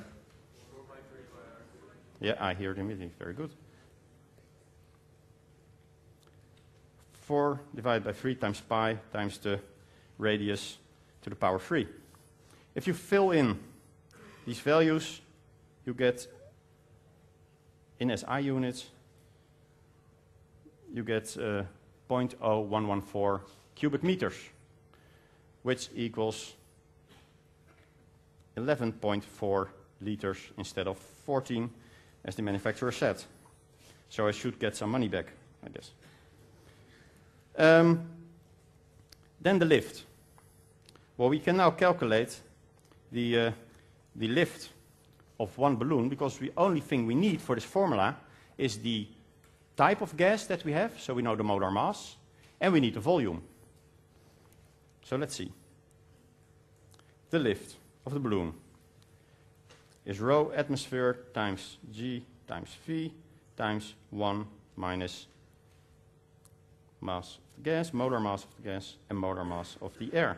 Yeah, I hear it immediately. Very good. 4 divided by 3 times pi times the radius to the power 3. If you fill in these values, you get, in SI units, you get 0.0114 cubic meters, which equals 11.4 liters instead of 14, as the manufacturer said. So I should get some money back, I guess. Then the lift. Well, we can now calculate the lift of one balloon, because the only thing we need for this formula is the type of gas that we have, so we know the molar mass, and we need the volume. So let's see. The lift of the balloon is rho atmosphere times G times V times 1 minus mass of the gas, molar mass of the gas, and molar mass of the air.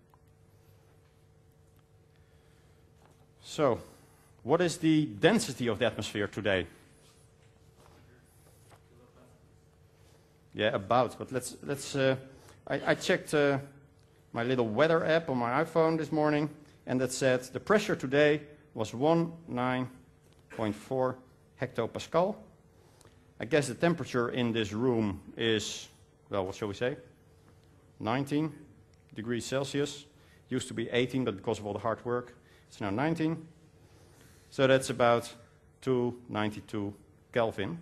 So, what is the density of the atmosphere today? Yeah, about, but I checked my little weather app on my iPhone this morning, and that said the pressure today was 19.4 hectopascal. I guess the temperature in this room is, well, what shall we say? 19 degrees Celsius. Used to be 18, but because of all the hard work, it's now 19. So that's about 292 Kelvin.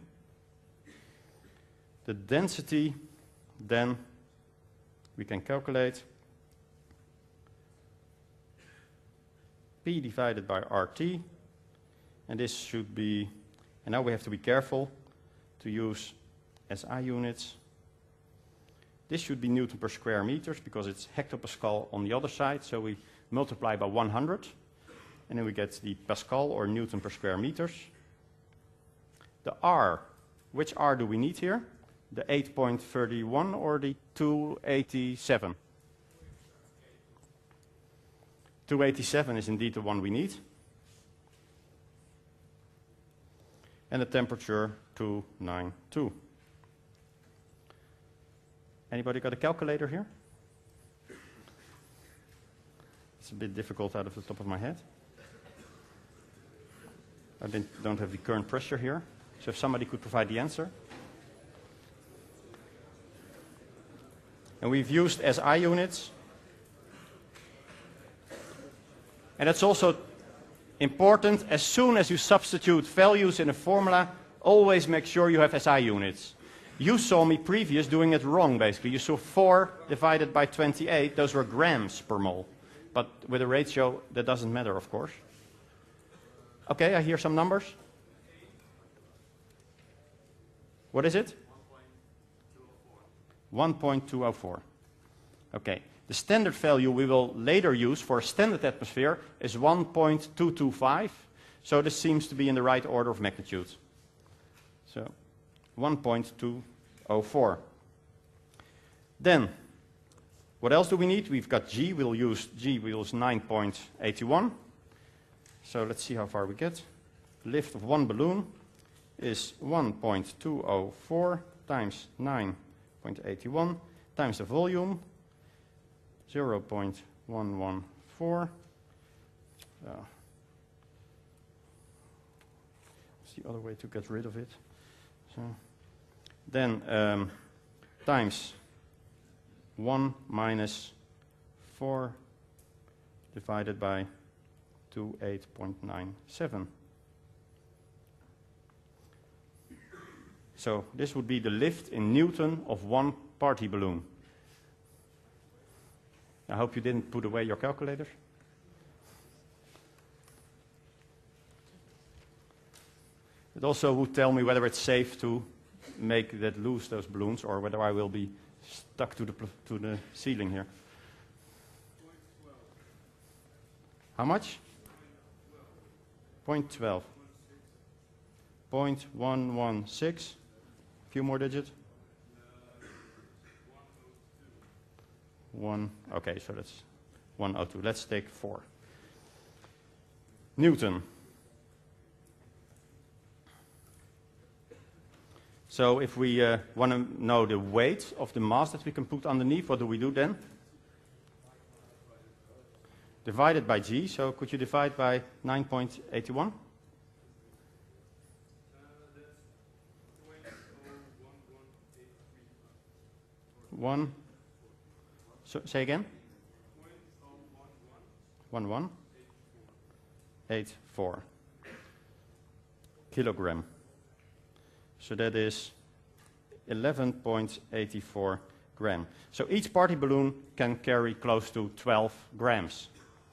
The density, then, we can calculate P divided by RT, and this should be, and now we have to be careful to use SI units. This should be Newton per square meters, because it's hectopascal on the other side, so we multiply by 100, and then we get the Pascal or Newton per square meters. The R, which R do we need here? The 8.31 or the 287? 287 is indeed the one we need. And the temperature, 292. Anybody got a calculator here? It's a bit difficult out of the top of my head. I don't have the current pressure here, so if somebody could provide the answer. And we've used SI units. And that's also important. As soon as you substitute values in a formula, always make sure you have SI units. You saw me previous doing it wrong, basically. You saw 4 divided by 28. Those were grams per mole. But with a ratio, that doesn't matter, of course. Okay, I hear some numbers. What is it? 1.204. Okay. The standard value we will later use for a standard atmosphere is 1.225. So this seems to be in the right order of magnitude. So 1.204. Then, what else do we need? We've got G. We'll use 9.81. So let's see how far we get. The lift of one balloon is 1.204 times 9.81 times the volume, 0.114. What's the other way to get rid of it? So then times 1 minus 4 divided by 28.97. So this would be the lift in Newton of one party balloon. I hope you didn't put away your calculators. It also would tell me whether it's safe to make that loose, those balloons, or whether I will be stuck to the ceiling here. How much? 0.12. 0.116. A few more digits. 1. Okay, so that's 102. Let's take 4. Newton. So if we want to know the weight of the mass that we can put underneath, what do we do then? Divided by g. So could you divide by 9.81? One. So, say again. 1184 kilogram. So that is 11.84 gram. So each party balloon can carry close to 12 grams.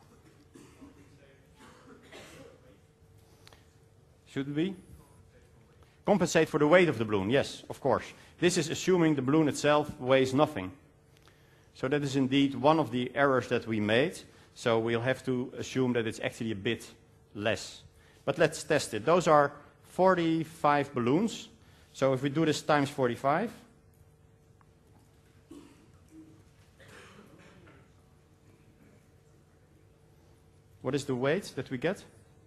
Should we? Compensate for the weight of the balloon, yes, of course. This is assuming the balloon itself weighs nothing. So that is indeed one of the errors that we made. So we'll have to assume that it's actually a bit less. But let's test it. Those are 45 balloons. So if we do this times 45, what is the weight that we get?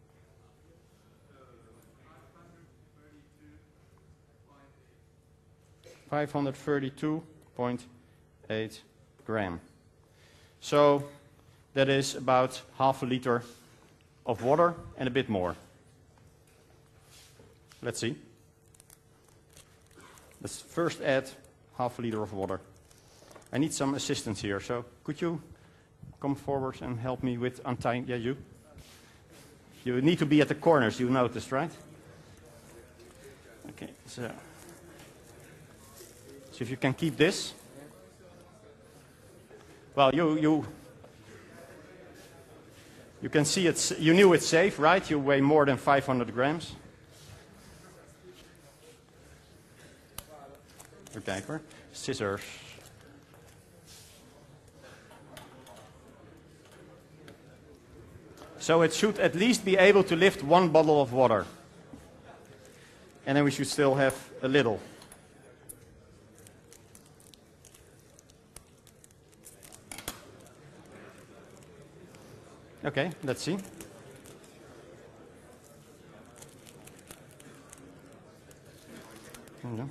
532.8 gram. So that is about half a liter of water and a bit more. Let's see. Let's first add half a liter of water. I need some assistance here, so could you come forward and help me with untying? Yeah, you. You need to be at the corners, you noticed, right? Okay, so if you can keep this. Well, you can see it's, you knew it's safe, right? You weigh more than 500 grams. Even kijken hoor. Scissors. So it should at least be able to lift 1 bottle of water. And then we should still have a little. Okay, let's see. Yeah.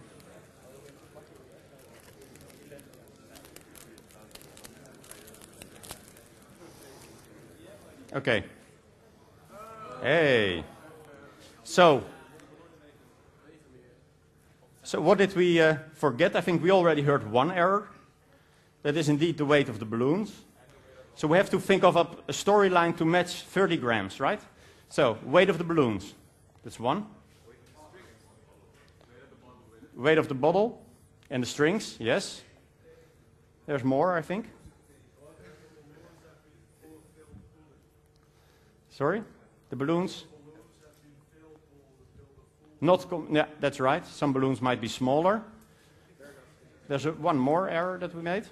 Okay. Hey. So what did we forget? I think we already heard one error. That is indeed the weight of the balloons. So we have to think of a storyline to match 30 grams, right? So weight of the balloons. That's one. Weight of the bottle and the strings, yes. There's more, I think. Sorry? The balloons? Yeah, that's right. Some balloons might be smaller. There's one more error that we made.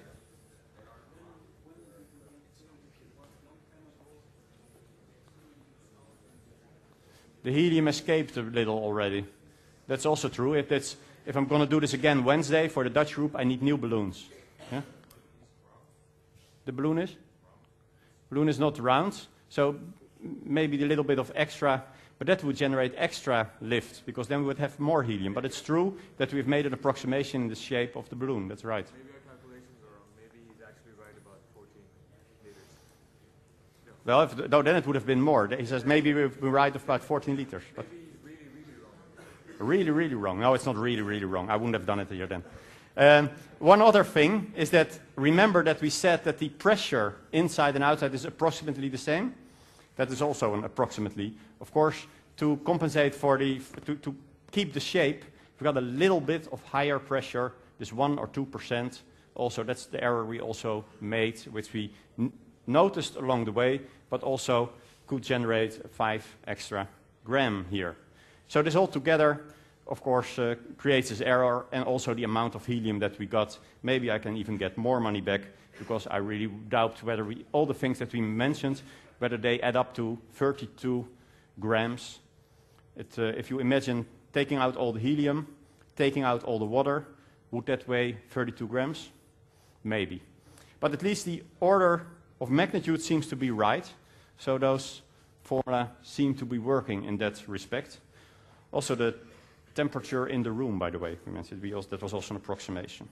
The helium escaped a little already. That's also true. If I'm going to do this again Wednesday for the Dutch group, I need new balloons. Yeah? The balloon is? Balloon is not round, so maybe a little bit of extra, but that would generate extra lift, because then we would have more helium. But it's true that we've made an approximation in the shape of the balloon. That's right. Maybe our calculations are wrong. Maybe he's actually right about 14 liters. Well, no, then it would have been more. He says maybe we're right of about 14 liters. But Maybe he's really, really wrong. really, really wrong. No, it's not really, really wrong. I wouldn't have done it here then. One other thing is that, remember that we said that the pressure inside and outside is approximately the same. That is also an approximately. Of course, to compensate for to keep the shape, we got a little bit of higher pressure, this 1 or 2%. Also, that's the error we also made, which we noticed along the way, but also could generate 5 extra gram here. So this all together, of course, creates this error, and also the amount of helium that we got. Maybe I can even get more money back because I really doubt whether all the things that we mentioned, whether they add up to 32 grams. If you imagine taking out all the helium, taking out all the water, would that weigh 32 grams? Maybe. But at least the order of magnitude seems to be right, so those formula seem to be working in that respect. Also the temperature in the room, by the way, we mentioned, that was also an approximation.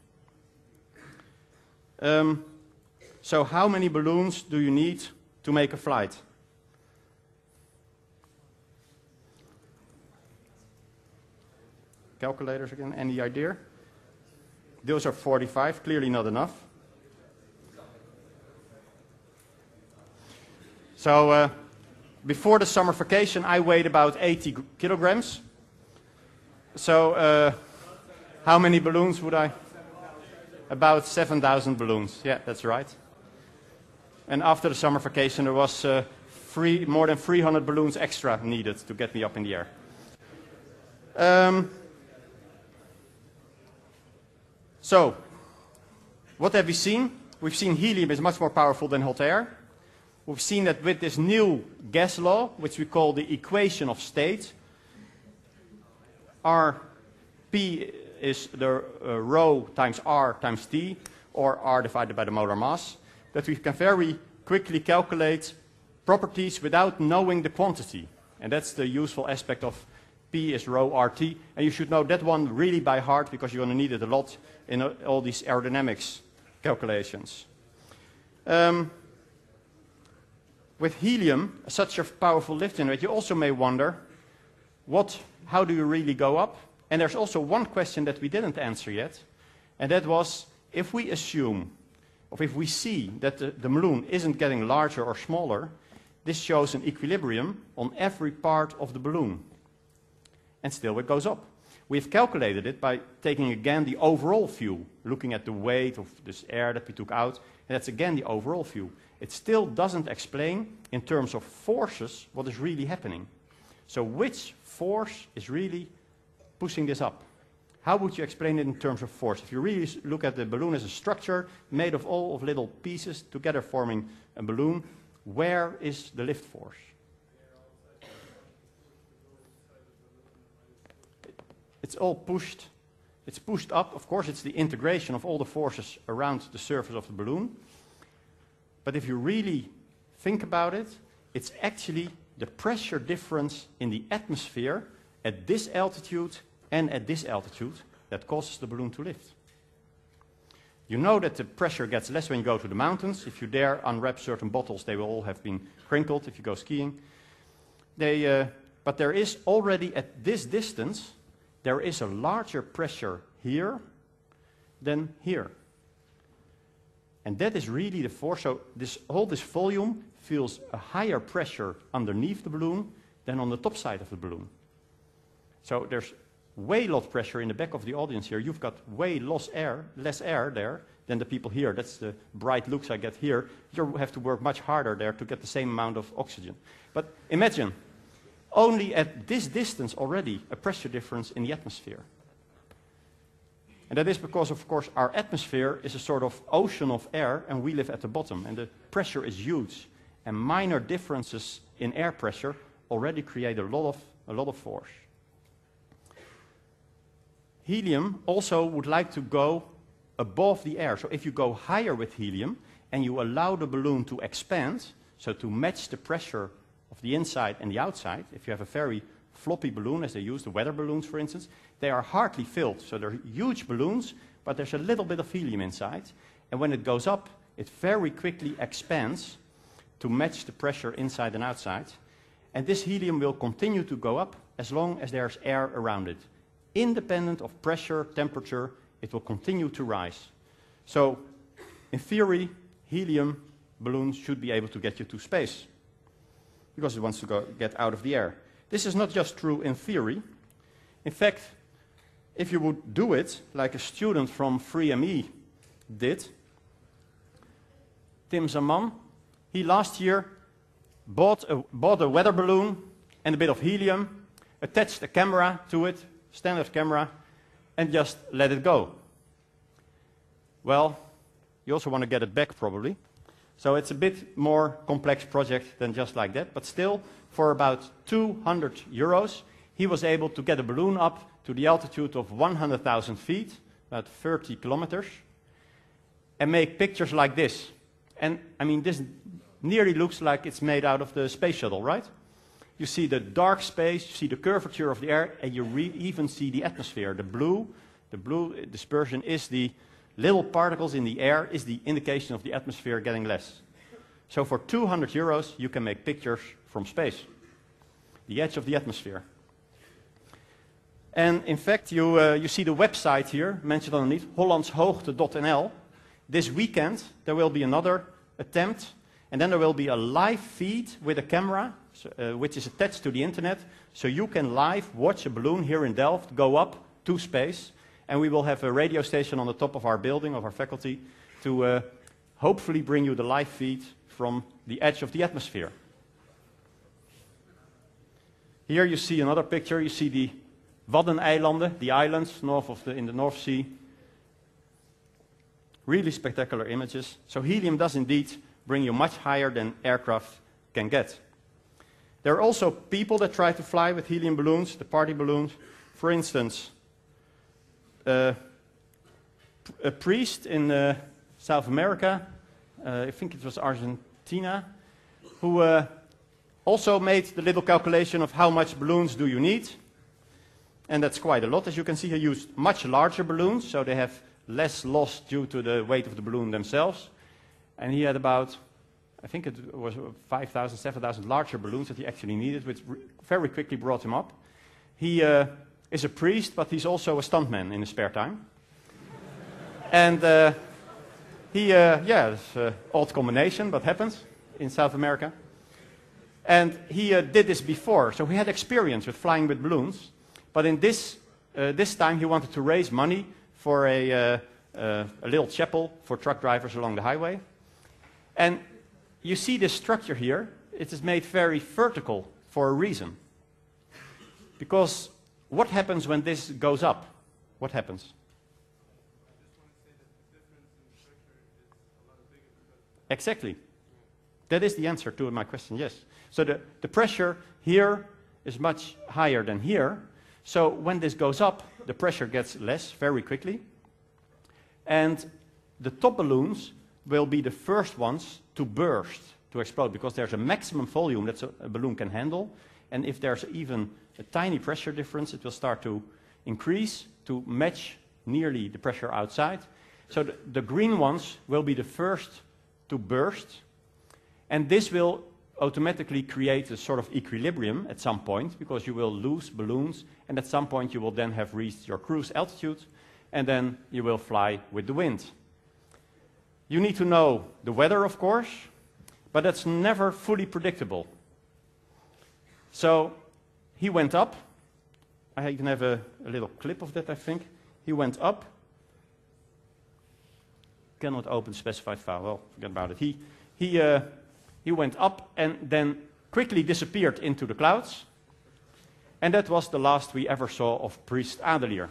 So how many balloons do you need to make a flight? Calculators again, any idea? Those are 45, clearly not enough. So before the summer vacation I weighed about 80 kilograms. So how many balloons would I? About 7,000 balloons, yeah, that's right. And after the summer vacation there was more than 300 balloons extra needed to get me up in the air. So, what have we seen? We've seen helium is much more powerful than hot air. We've seen that with this new gas law, which we call the equation of state, P is the rho times R times T, or R divided by the molar mass, that we can very quickly calculate properties without knowing the quantity. And that's the useful aspect of P is rho RT, and you should know that one really by heart because you're going to need it a lot in all these aerodynamics calculations. With helium, such a powerful lift generator, you also may wonder, how do you really go up? And there's also one question that we didn't answer yet, and that was, if we assume, or if we see that the balloon isn't getting larger or smaller, this shows an equilibrium on every part of the balloon. And still it goes up. We've calculated it by taking again the overall view, looking at the weight of this air that we took out, and that's again the overall view. It still doesn't explain, in terms of forces, what is really happening. So which force is really pushing this up? How would you explain it in terms of force? If you really look at the balloon as a structure made of all of little pieces together forming a balloon, where is the lift force? It's all pushed. It's pushed up. Of course, it's the integration of all the forces around the surface of the balloon. But if you really think about it, it's actually the pressure difference in the atmosphere at this altitude and at this altitude that causes the balloon to lift. You know that the pressure gets less when you go to the mountains. If you dare unwrap certain bottles, they will all have been crinkled if you go skiing. But there is already at this distance, there is a larger pressure here than here. And that is really the force. So all this volume feels a higher pressure underneath the balloon than on the top side of the balloon. So there's way less pressure in the back of the audience here. You've got way less air there than the people here. That's the bright looks I get here. You have to work much harder there to get the same amount of oxygen. But imagine, only at this distance already a pressure difference in the atmosphere. And that is because, of course, our atmosphere is a sort of ocean of air and we live at the bottom. And the pressure is huge. And minor differences in air pressure already create a lot of force. Helium also would like to go above the air. So if you go higher with helium and you allow the balloon to expand, so to match the pressure of the inside and the outside, if you have a very floppy balloon, as they use, the weather balloons for instance, they are hardly filled. So they're huge balloons, but there's a little bit of helium inside. And when it goes up, it very quickly expands to match the pressure inside and outside. And this helium will continue to go up as long as there's air around it. Independent of pressure, temperature, it will continue to rise. So, in theory, helium balloons should be able to get you to space because it wants to get out of the air. This is not just true in theory. In fact, if you would do it like a student from 3ME did, Tim Zaman, he last year bought a weather balloon and a bit of helium, attached a camera to it, standard camera, and just let it go. Well, You also want to get it back probably. So it's a bit more complex project than just like that. But still, for about 200 euros, he was able to get a balloon up to the altitude of 100,000 feet, about 30 kilometers, and make pictures like this. And I mean, this nearly looks like it's made out of the space shuttle, right? You see the dark space, you see the curvature of the air, and you even see the atmosphere. The blue dispersion is the little particles in the air, is the indication of the atmosphere getting less. So for 200 euros, you can make pictures from space, the edge of the atmosphere. And in fact, you see the website here, mentioned underneath, hollandshoogte.nl. This weekend, there will be another attempt, and then there will be a live feed with a camera, which is attached to the internet, so you can live watch a balloon here in Delft go up to space, and we will have a radio station on the top of our building, of our faculty, to hopefully bring you the live feed from the edge of the atmosphere. Here you see another picture. You see the Waddeneilanden, the islands in the North Sea. Really spectacular images. So helium does indeed bring you much higher than aircraft can get. There are also people that try to fly with helium balloons, the party balloons. For instance, a priest in South America, I think it was Argentina, who also made the little calculation of how much balloons do you need. And that's quite a lot. As you can see, he used much larger balloons, so they have less loss due to the weight of the balloon themselves. And he had about, I think it was 5,000, 7,000 larger balloons that he actually needed, which very quickly brought him up. He is a priest, but he's also a stuntman in his spare time. And it's an odd combination, but happens in South America. And he did this before, so he had experience with flying with balloons. But in this time, he wanted to raise money for a little chapel for truck drivers along the highway. And you see this structure here. It is made very vertical for a reason. Because what happens when this goes up? What happens? Exactly. That is the answer to my question, yes. So the pressure here is much higher than here. So when this goes up, the pressure gets less very quickly. And the top balloons will be the first ones to burst, to explode, because there's a maximum volume that a balloon can handle. And if there's even a tiny pressure difference, it will start to increase to match nearly the pressure outside. So the green ones will be the first to burst. And this will automatically create a sort of equilibrium at some point, because you will lose balloons, and at some point you will then have reached your cruise altitude, and then you will fly with the wind. You need to know the weather, of course, but that's never fully predictable. So he went up. I can have a little clip of that, I think. He went up. Cannot open specified file. Well, forget about it. He went up and then quickly disappeared into the clouds. And that was the last we ever saw of Priest Adelier.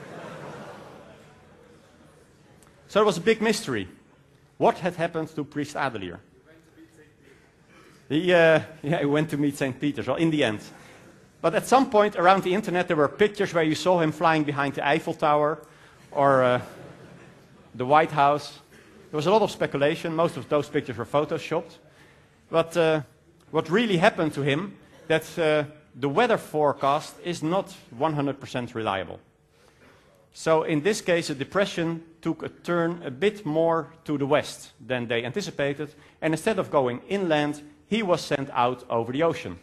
So it was a big mystery. What had happened to Priest Adelier? He went to meet St. Peter's, well, in the end. But at some point around the internet, there were pictures where you saw him flying behind the Eiffel Tower or the White House. There was a lot of speculation. Most of those pictures were photoshopped. But what really happened to him, that the weather forecast is not 100% reliable. So in this case, the depression took a turn a bit more to the west than they anticipated. And instead of going inland, he was sent out over the ocean.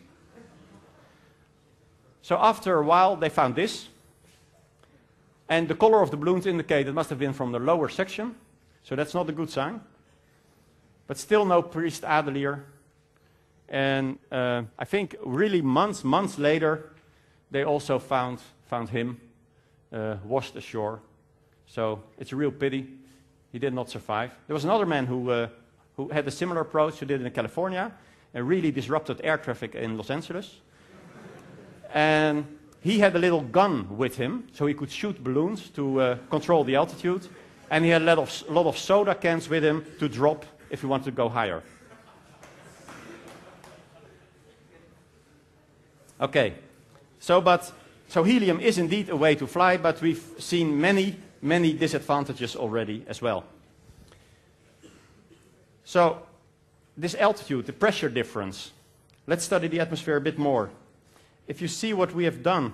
So after a while, they found this. And the color of the balloons indicated it must have been from the lower section. So that's not a good sign. But still no Priest Adelier. And I think really months later, they also found him washed ashore. So it's a real pity. He did not survive. There was another man who had a similar approach, who did it in California, and really disrupted air traffic in Los Angeles. And he had a little gun with him, so he could shoot balloons to control the altitude. And he had a lot of soda cans with him to drop if he wanted to go higher. Okay, so helium is indeed a way to fly, but we've seen many disadvantages already as well. So this altitude, the pressure difference, let's study the atmosphere a bit more. If you see what we have done,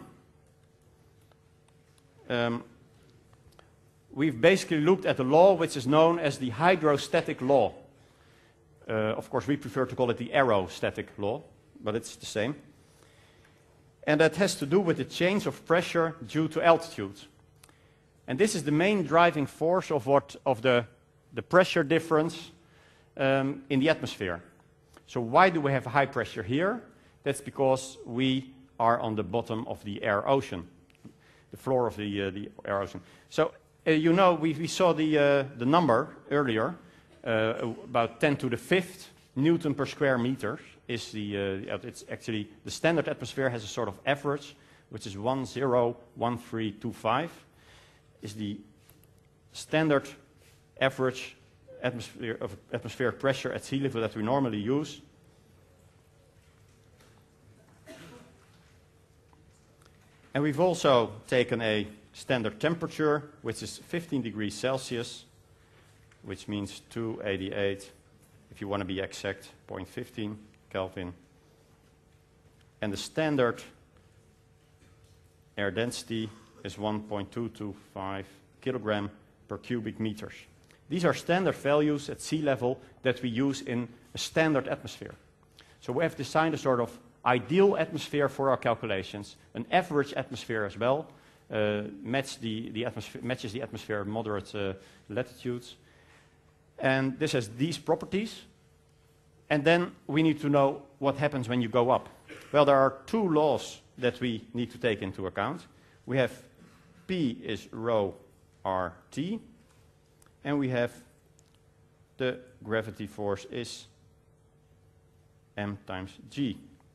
we've basically looked at a law which is known as the hydrostatic law. Of course, we prefer to call it the aerostatic law, but it's the same. And that has to do with the change of pressure due to altitude. And this is the main driving force of the pressure difference in the atmosphere. So why do we have high pressure here? That's because we are on the bottom of the air ocean, the floor of the air ocean. So you know, we saw the number earlier, about 10 to the 5th Newton per square meter is it's actually, the standard atmosphere has a sort of average, which is 101325, is the standard average atmospheric pressure at sea level that we normally use. And we've also taken a standard temperature, which is 15 degrees Celsius, which means 288, if you want to be exact, 0.15 Kelvin. And the standard air density is 1.225 kilogram per cubic meters. These are standard values at sea level that we use in a standard atmosphere. So we have designed a sort of ideal atmosphere for our calculations, an average atmosphere as well, matches the atmosphere at moderate latitudes. And this has these properties. And then we need to know what happens when you go up. Well, there are two laws that we need to take into account. We have P is rho RT, and we have the gravity force is M times G.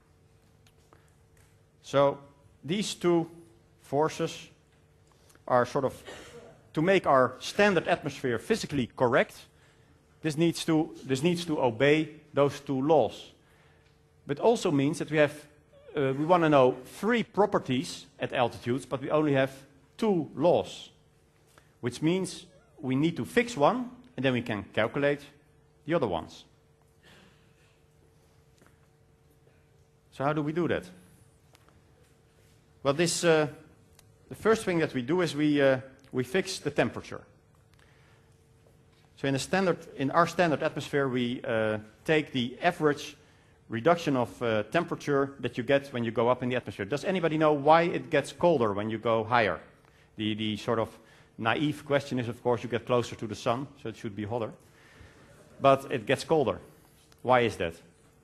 So these two forces are sort of, to make our standard atmosphere physically correct, this needs to obey those two laws. But also means that we want to know 3 properties at altitudes, but we only have 2 laws, which means we need to fix one, and then we can calculate the other ones. So how do we do that? Well, the first thing that we do is we fix the temperature. So in our standard atmosphere, we take the average reduction of temperature that you get when you go up in the atmosphere. Does anybody know why it gets colder when you go higher? The sort of naive question is, of course, you get closer to the sun, so it should be hotter. But it gets colder. Why is that?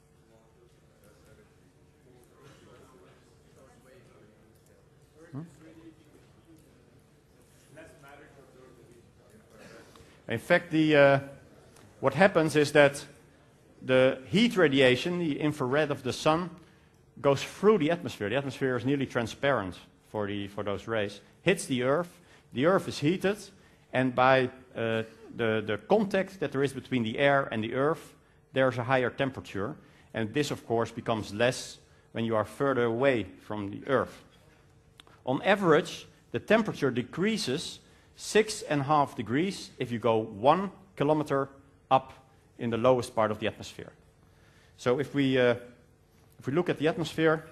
In fact, what happens is that the heat radiation, the infrared of the sun, goes through the atmosphere. The atmosphere is nearly transparent for those rays. Hits the Earth. The Earth is heated, and by the contact that there is between the air and the Earth, there's a higher temperature. And this, of course, becomes less when you are further away from the Earth. On average, the temperature decreases 6.5 degrees if you go 1 kilometer up in the lowest part of the atmosphere. So if we look at the atmosphere,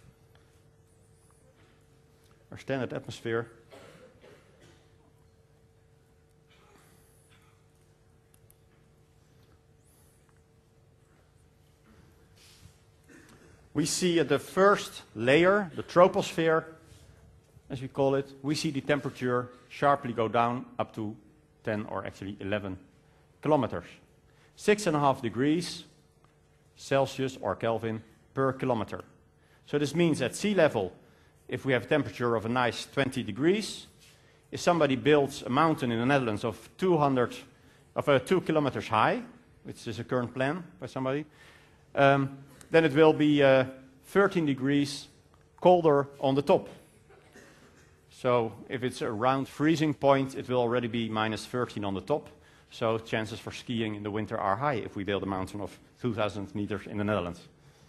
our standard atmosphere, we see at the first layer, the troposphere, as we call it, we see the temperature sharply go down up to 10 or actually 11 kilometers. 6.5 degrees Celsius or Kelvin per kilometer. So this means at sea level, if we have a temperature of a nice 20 degrees, if somebody builds a mountain in the Netherlands of 2 kilometers high, which is a current plan by somebody, then it will be 13 degrees colder on the top. So if it's around freezing point, it will already be minus 13 on the top. So chances for skiing in the winter are high if we build a mountain of 2,000 meters in the Netherlands.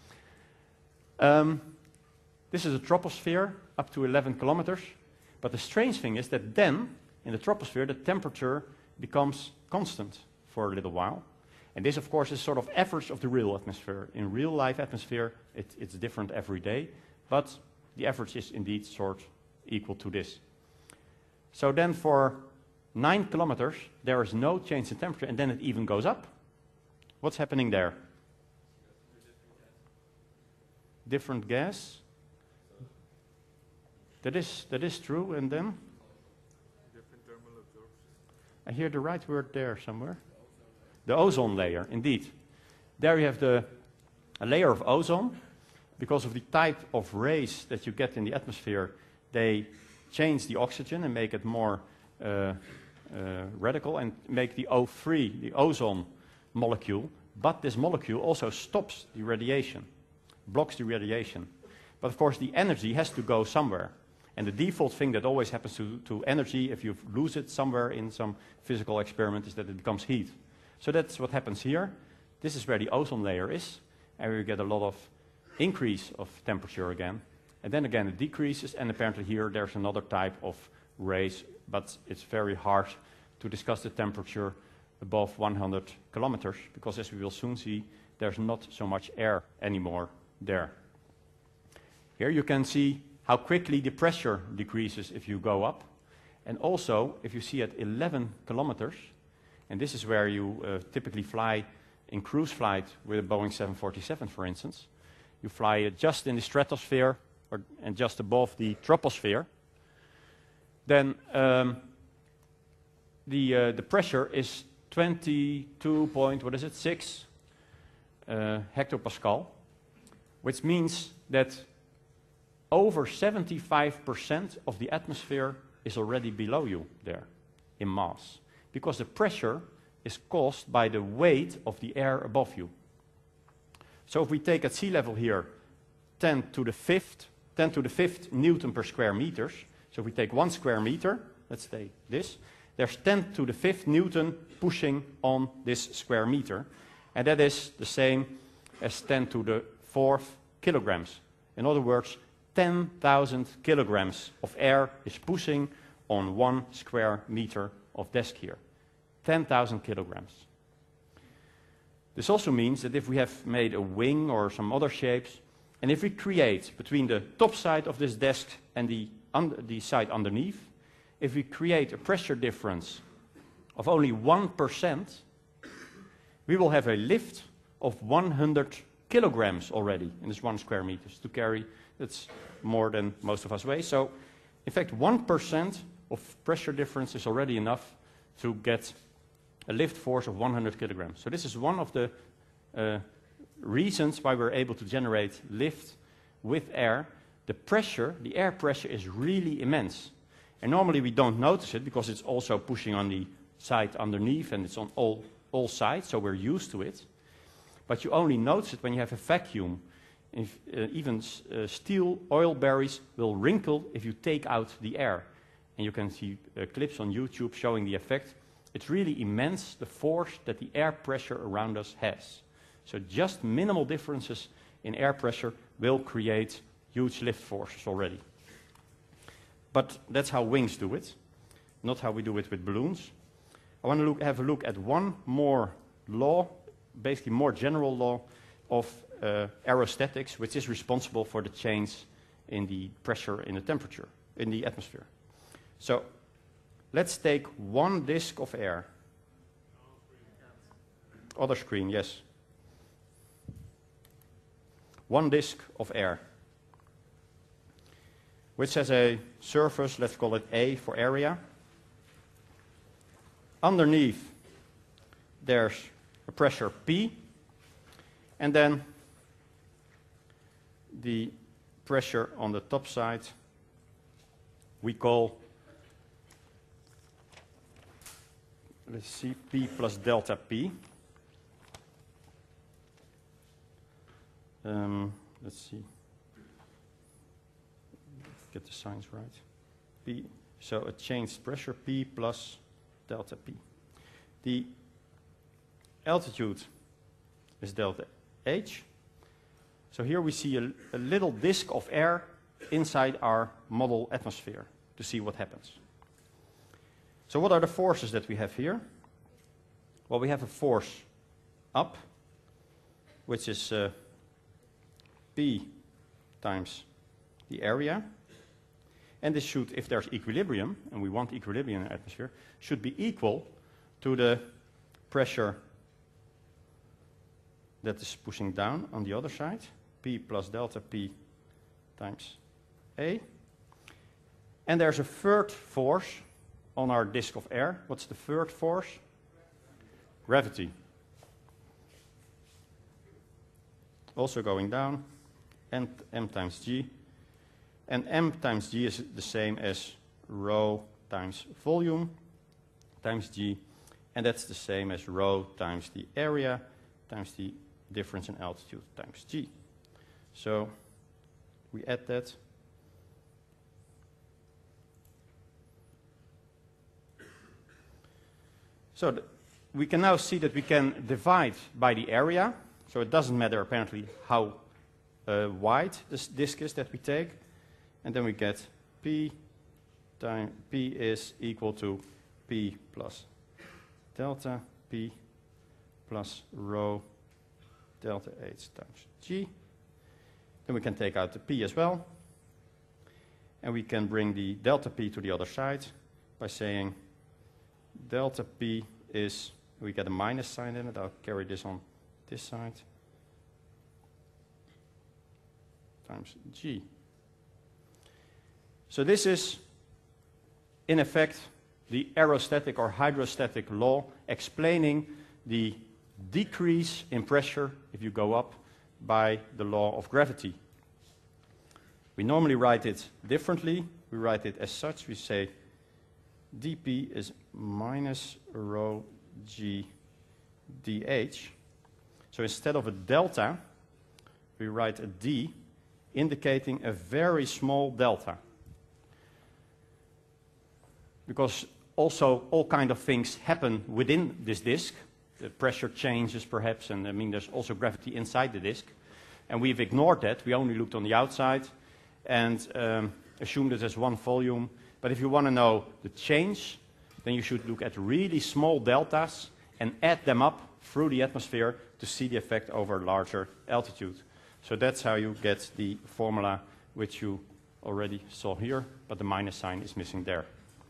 This is a troposphere up to 11 kilometers. But the strange thing is that then, in the troposphere, the temperature becomes constant for a little while. And this, of course, is sort of average of the real atmosphere. In real life atmosphere, it's different every day. But the average is indeed sort equal to this. So then for 9 kilometers, there is no change in temperature, and then it even goes up. What's happening there? Different gas. That is true, and then? Different thermal absorption. I hear the right word there somewhere. The ozone layer, indeed. There you have a layer of ozone. Because of the type of rays that you get in the atmosphere, they change the oxygen and make it more radical and make the O3, the ozone molecule. But this molecule also stops the radiation, blocks the radiation. But of course, the energy has to go somewhere. And the default thing that always happens to energy, if you lose it somewhere in some physical experiment, is that it becomes heat. So that's what happens here. This is where the ozone layer is, and we get a lot of increase of temperature again. And then again, it decreases, and apparently here there's another type of rays, but it's very hard to discuss the temperature above 100 kilometers, because as we will soon see, there's not so much air anymore there. Here you can see how quickly the pressure decreases if you go up. And also, if you see at 11 kilometers, and this is where you typically fly in cruise flight with a Boeing 747, for instance. You fly just in the stratosphere and just above the troposphere. Then the pressure is 22.6 hectopascal, which means that over 75% of the atmosphere is already below you there in mass, because the pressure is caused by the weight of the air above you. So if we take at sea level here 10 to the fifth Newton per square meters, so if we take 1 square meter, let's say this, there's 10 to the 5th Newton pushing on this square meter, and that is the same as 10 to the 4th kilograms. In other words, 10,000 kilograms of air is pushing on 1 square meter of desk here. 10,000 kilograms. This also means that if we have made a wing or some other shapes, and if we create between the top side of this desk and the side underneath, if we create a pressure difference of only 1%, we will have a lift of 100 kilograms already in this 1 square meters to carry. That's more than most of us weigh. So, in fact, 1% of pressure difference is already enough to get a lift force of 100 kilograms. So this is one of the reasons why we're able to generate lift with air. The pressure, the air pressure, is really immense. And normally we don't notice it because it's also pushing on the side underneath and it's on all sides, so we're used to it. But you only notice it when you have a vacuum. If, even steel oil barrels will wrinkle if you take out the air. And you can see clips on YouTube showing the effect. It's really immense, the force that the air pressure around us has. So just minimal differences in air pressure will create huge lift forces already. But that's how wings do it, not how we do it with balloons. I want to have a look at one more law, basically more general law of aerostatics, which is responsible for the change in the pressure in the temperature in the atmosphere. So let's take one disk of air. Other screen, yes. One disk of air, which has a surface, let's call it A for area. Underneath, there's a pressure P, and then the pressure on the top side we call, let's see, P plus delta P. Let's see. Get the signs right. P. So a changed pressure P plus delta P. The altitude is delta H. So here we see a little disk of air inside our model atmosphere to see what happens. So what are the forces that we have here? Well, we have a force up, which is P times the area. And this should, if there's equilibrium, and we want equilibrium in the atmosphere, should be equal to the pressure that is pushing down on the other side, P plus delta P times A. And there's a third force on our disk of air. What's the third force? Gravity. Also going down, and m times g. And m times g is the same as rho times volume times g. And that's the same as rho times the area times the difference in altitude times g. So we add that. So we can now see that we can divide by the area. So it doesn't matter apparently how wide this disk is that we take. And then we get P is equal to P plus delta P plus rho delta H times G. Then we can take out the P as well. And we can bring the delta P to the other side by saying delta P is, we get a minus sign in it, I'll carry this on this side, times G. So this is, in effect, the aerostatic or hydrostatic law explaining the decrease in pressure if you go up by the law of gravity. We normally write it differently. We write it as such. We say dP is minus rho g dH. So instead of a delta, we write a d, indicating a very small delta. Because also all kind of things happen within this disk. The pressure changes perhaps, and I mean there's also gravity inside the disk. And we've ignored that. We only looked on the outside and assumed it as one volume. But if you want to know the change, then you should look at really small deltas and add them up through the atmosphere to see the effect over larger altitude. So that's how you get the formula which you already saw here, but the minus sign is missing there.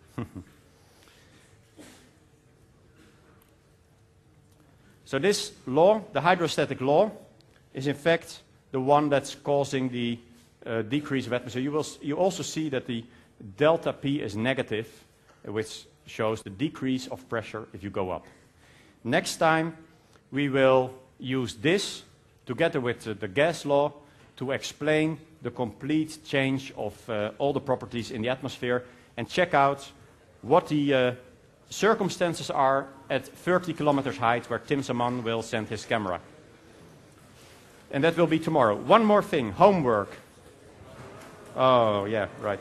So this law, the hydrostatic law, is in fact the one that's causing the decrease of atmosphere. You also see that the delta P is negative, which shows the decrease of pressure if you go up. Next time we will use this together with the gas law to explain the complete change of all the properties in the atmosphere and check out what the circumstances are at 30 kilometers height where Tim Zaman will send his camera. And that will be tomorrow. One more thing, homework. Oh, yeah, right.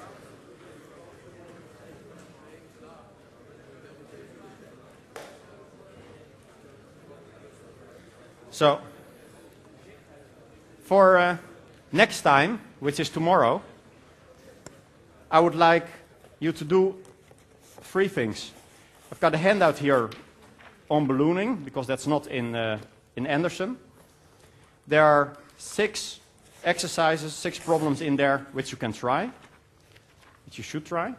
So, for next time, which is tomorrow, I would like you to do 3 things. I've got a handout here on ballooning, because that's not in Anderson. There are 6 exercises, 6 problems in there which you can try, which you should try.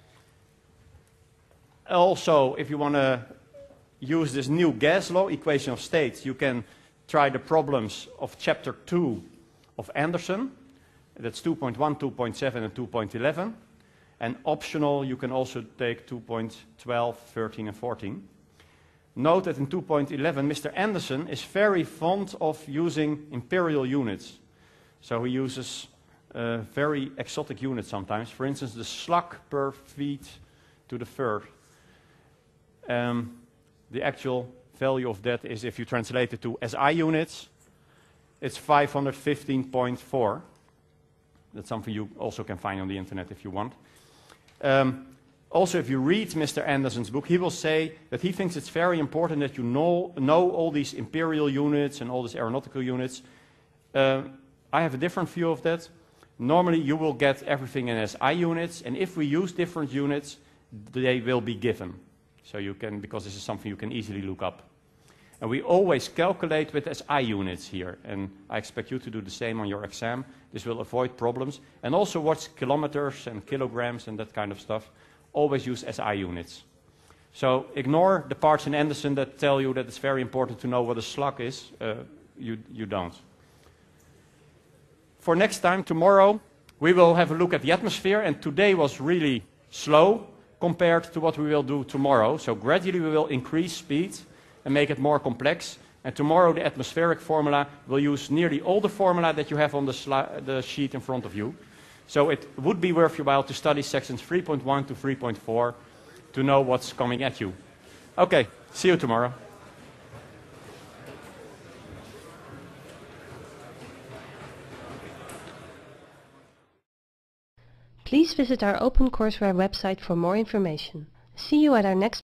Also, if you want to use this new gas law, equation of states, you can try the problems of chapter 2 of Anderson. That's 2.1, 2.7, and 2.11. And optional, you can also take 2.12, 13, and 14. Note that in 2.11, Mr. Anderson is very fond of using imperial units. So he uses very exotic units sometimes. For instance, the slug per feet to the third. The actual value of that is, if you translate it to SI units, it's 515.4. That's something you also can find on the internet if you want. Also, if you read Mr. Anderson's book, he will say that he thinks it's very important that you know all these imperial units and all these aeronautical units. I have a different view of that. Normally, you will get everything in SI units, and if we use different units, they will be given. So you can, because this is something you can easily look up. And we always calculate with SI units here, and I expect you to do the same on your exam. This will avoid problems. And also watch kilometers and kilograms and that kind of stuff. Always use SI units. So ignore the parts in Anderson that tell you that it's very important to know what a slug is. You don't. For next time, tomorrow, we will have a look at the atmosphere, and today was really slow compared to what we will do tomorrow. So gradually we will increase speed and make it more complex. And tomorrow the atmospheric formula will use nearly all the formula that you have on the sheet in front of you. So it would be worth your while to study sections 3.1 to 3.4 to know what's coming at you. Okay, see you tomorrow. Please visit our OpenCourseware website for more information. See you at our next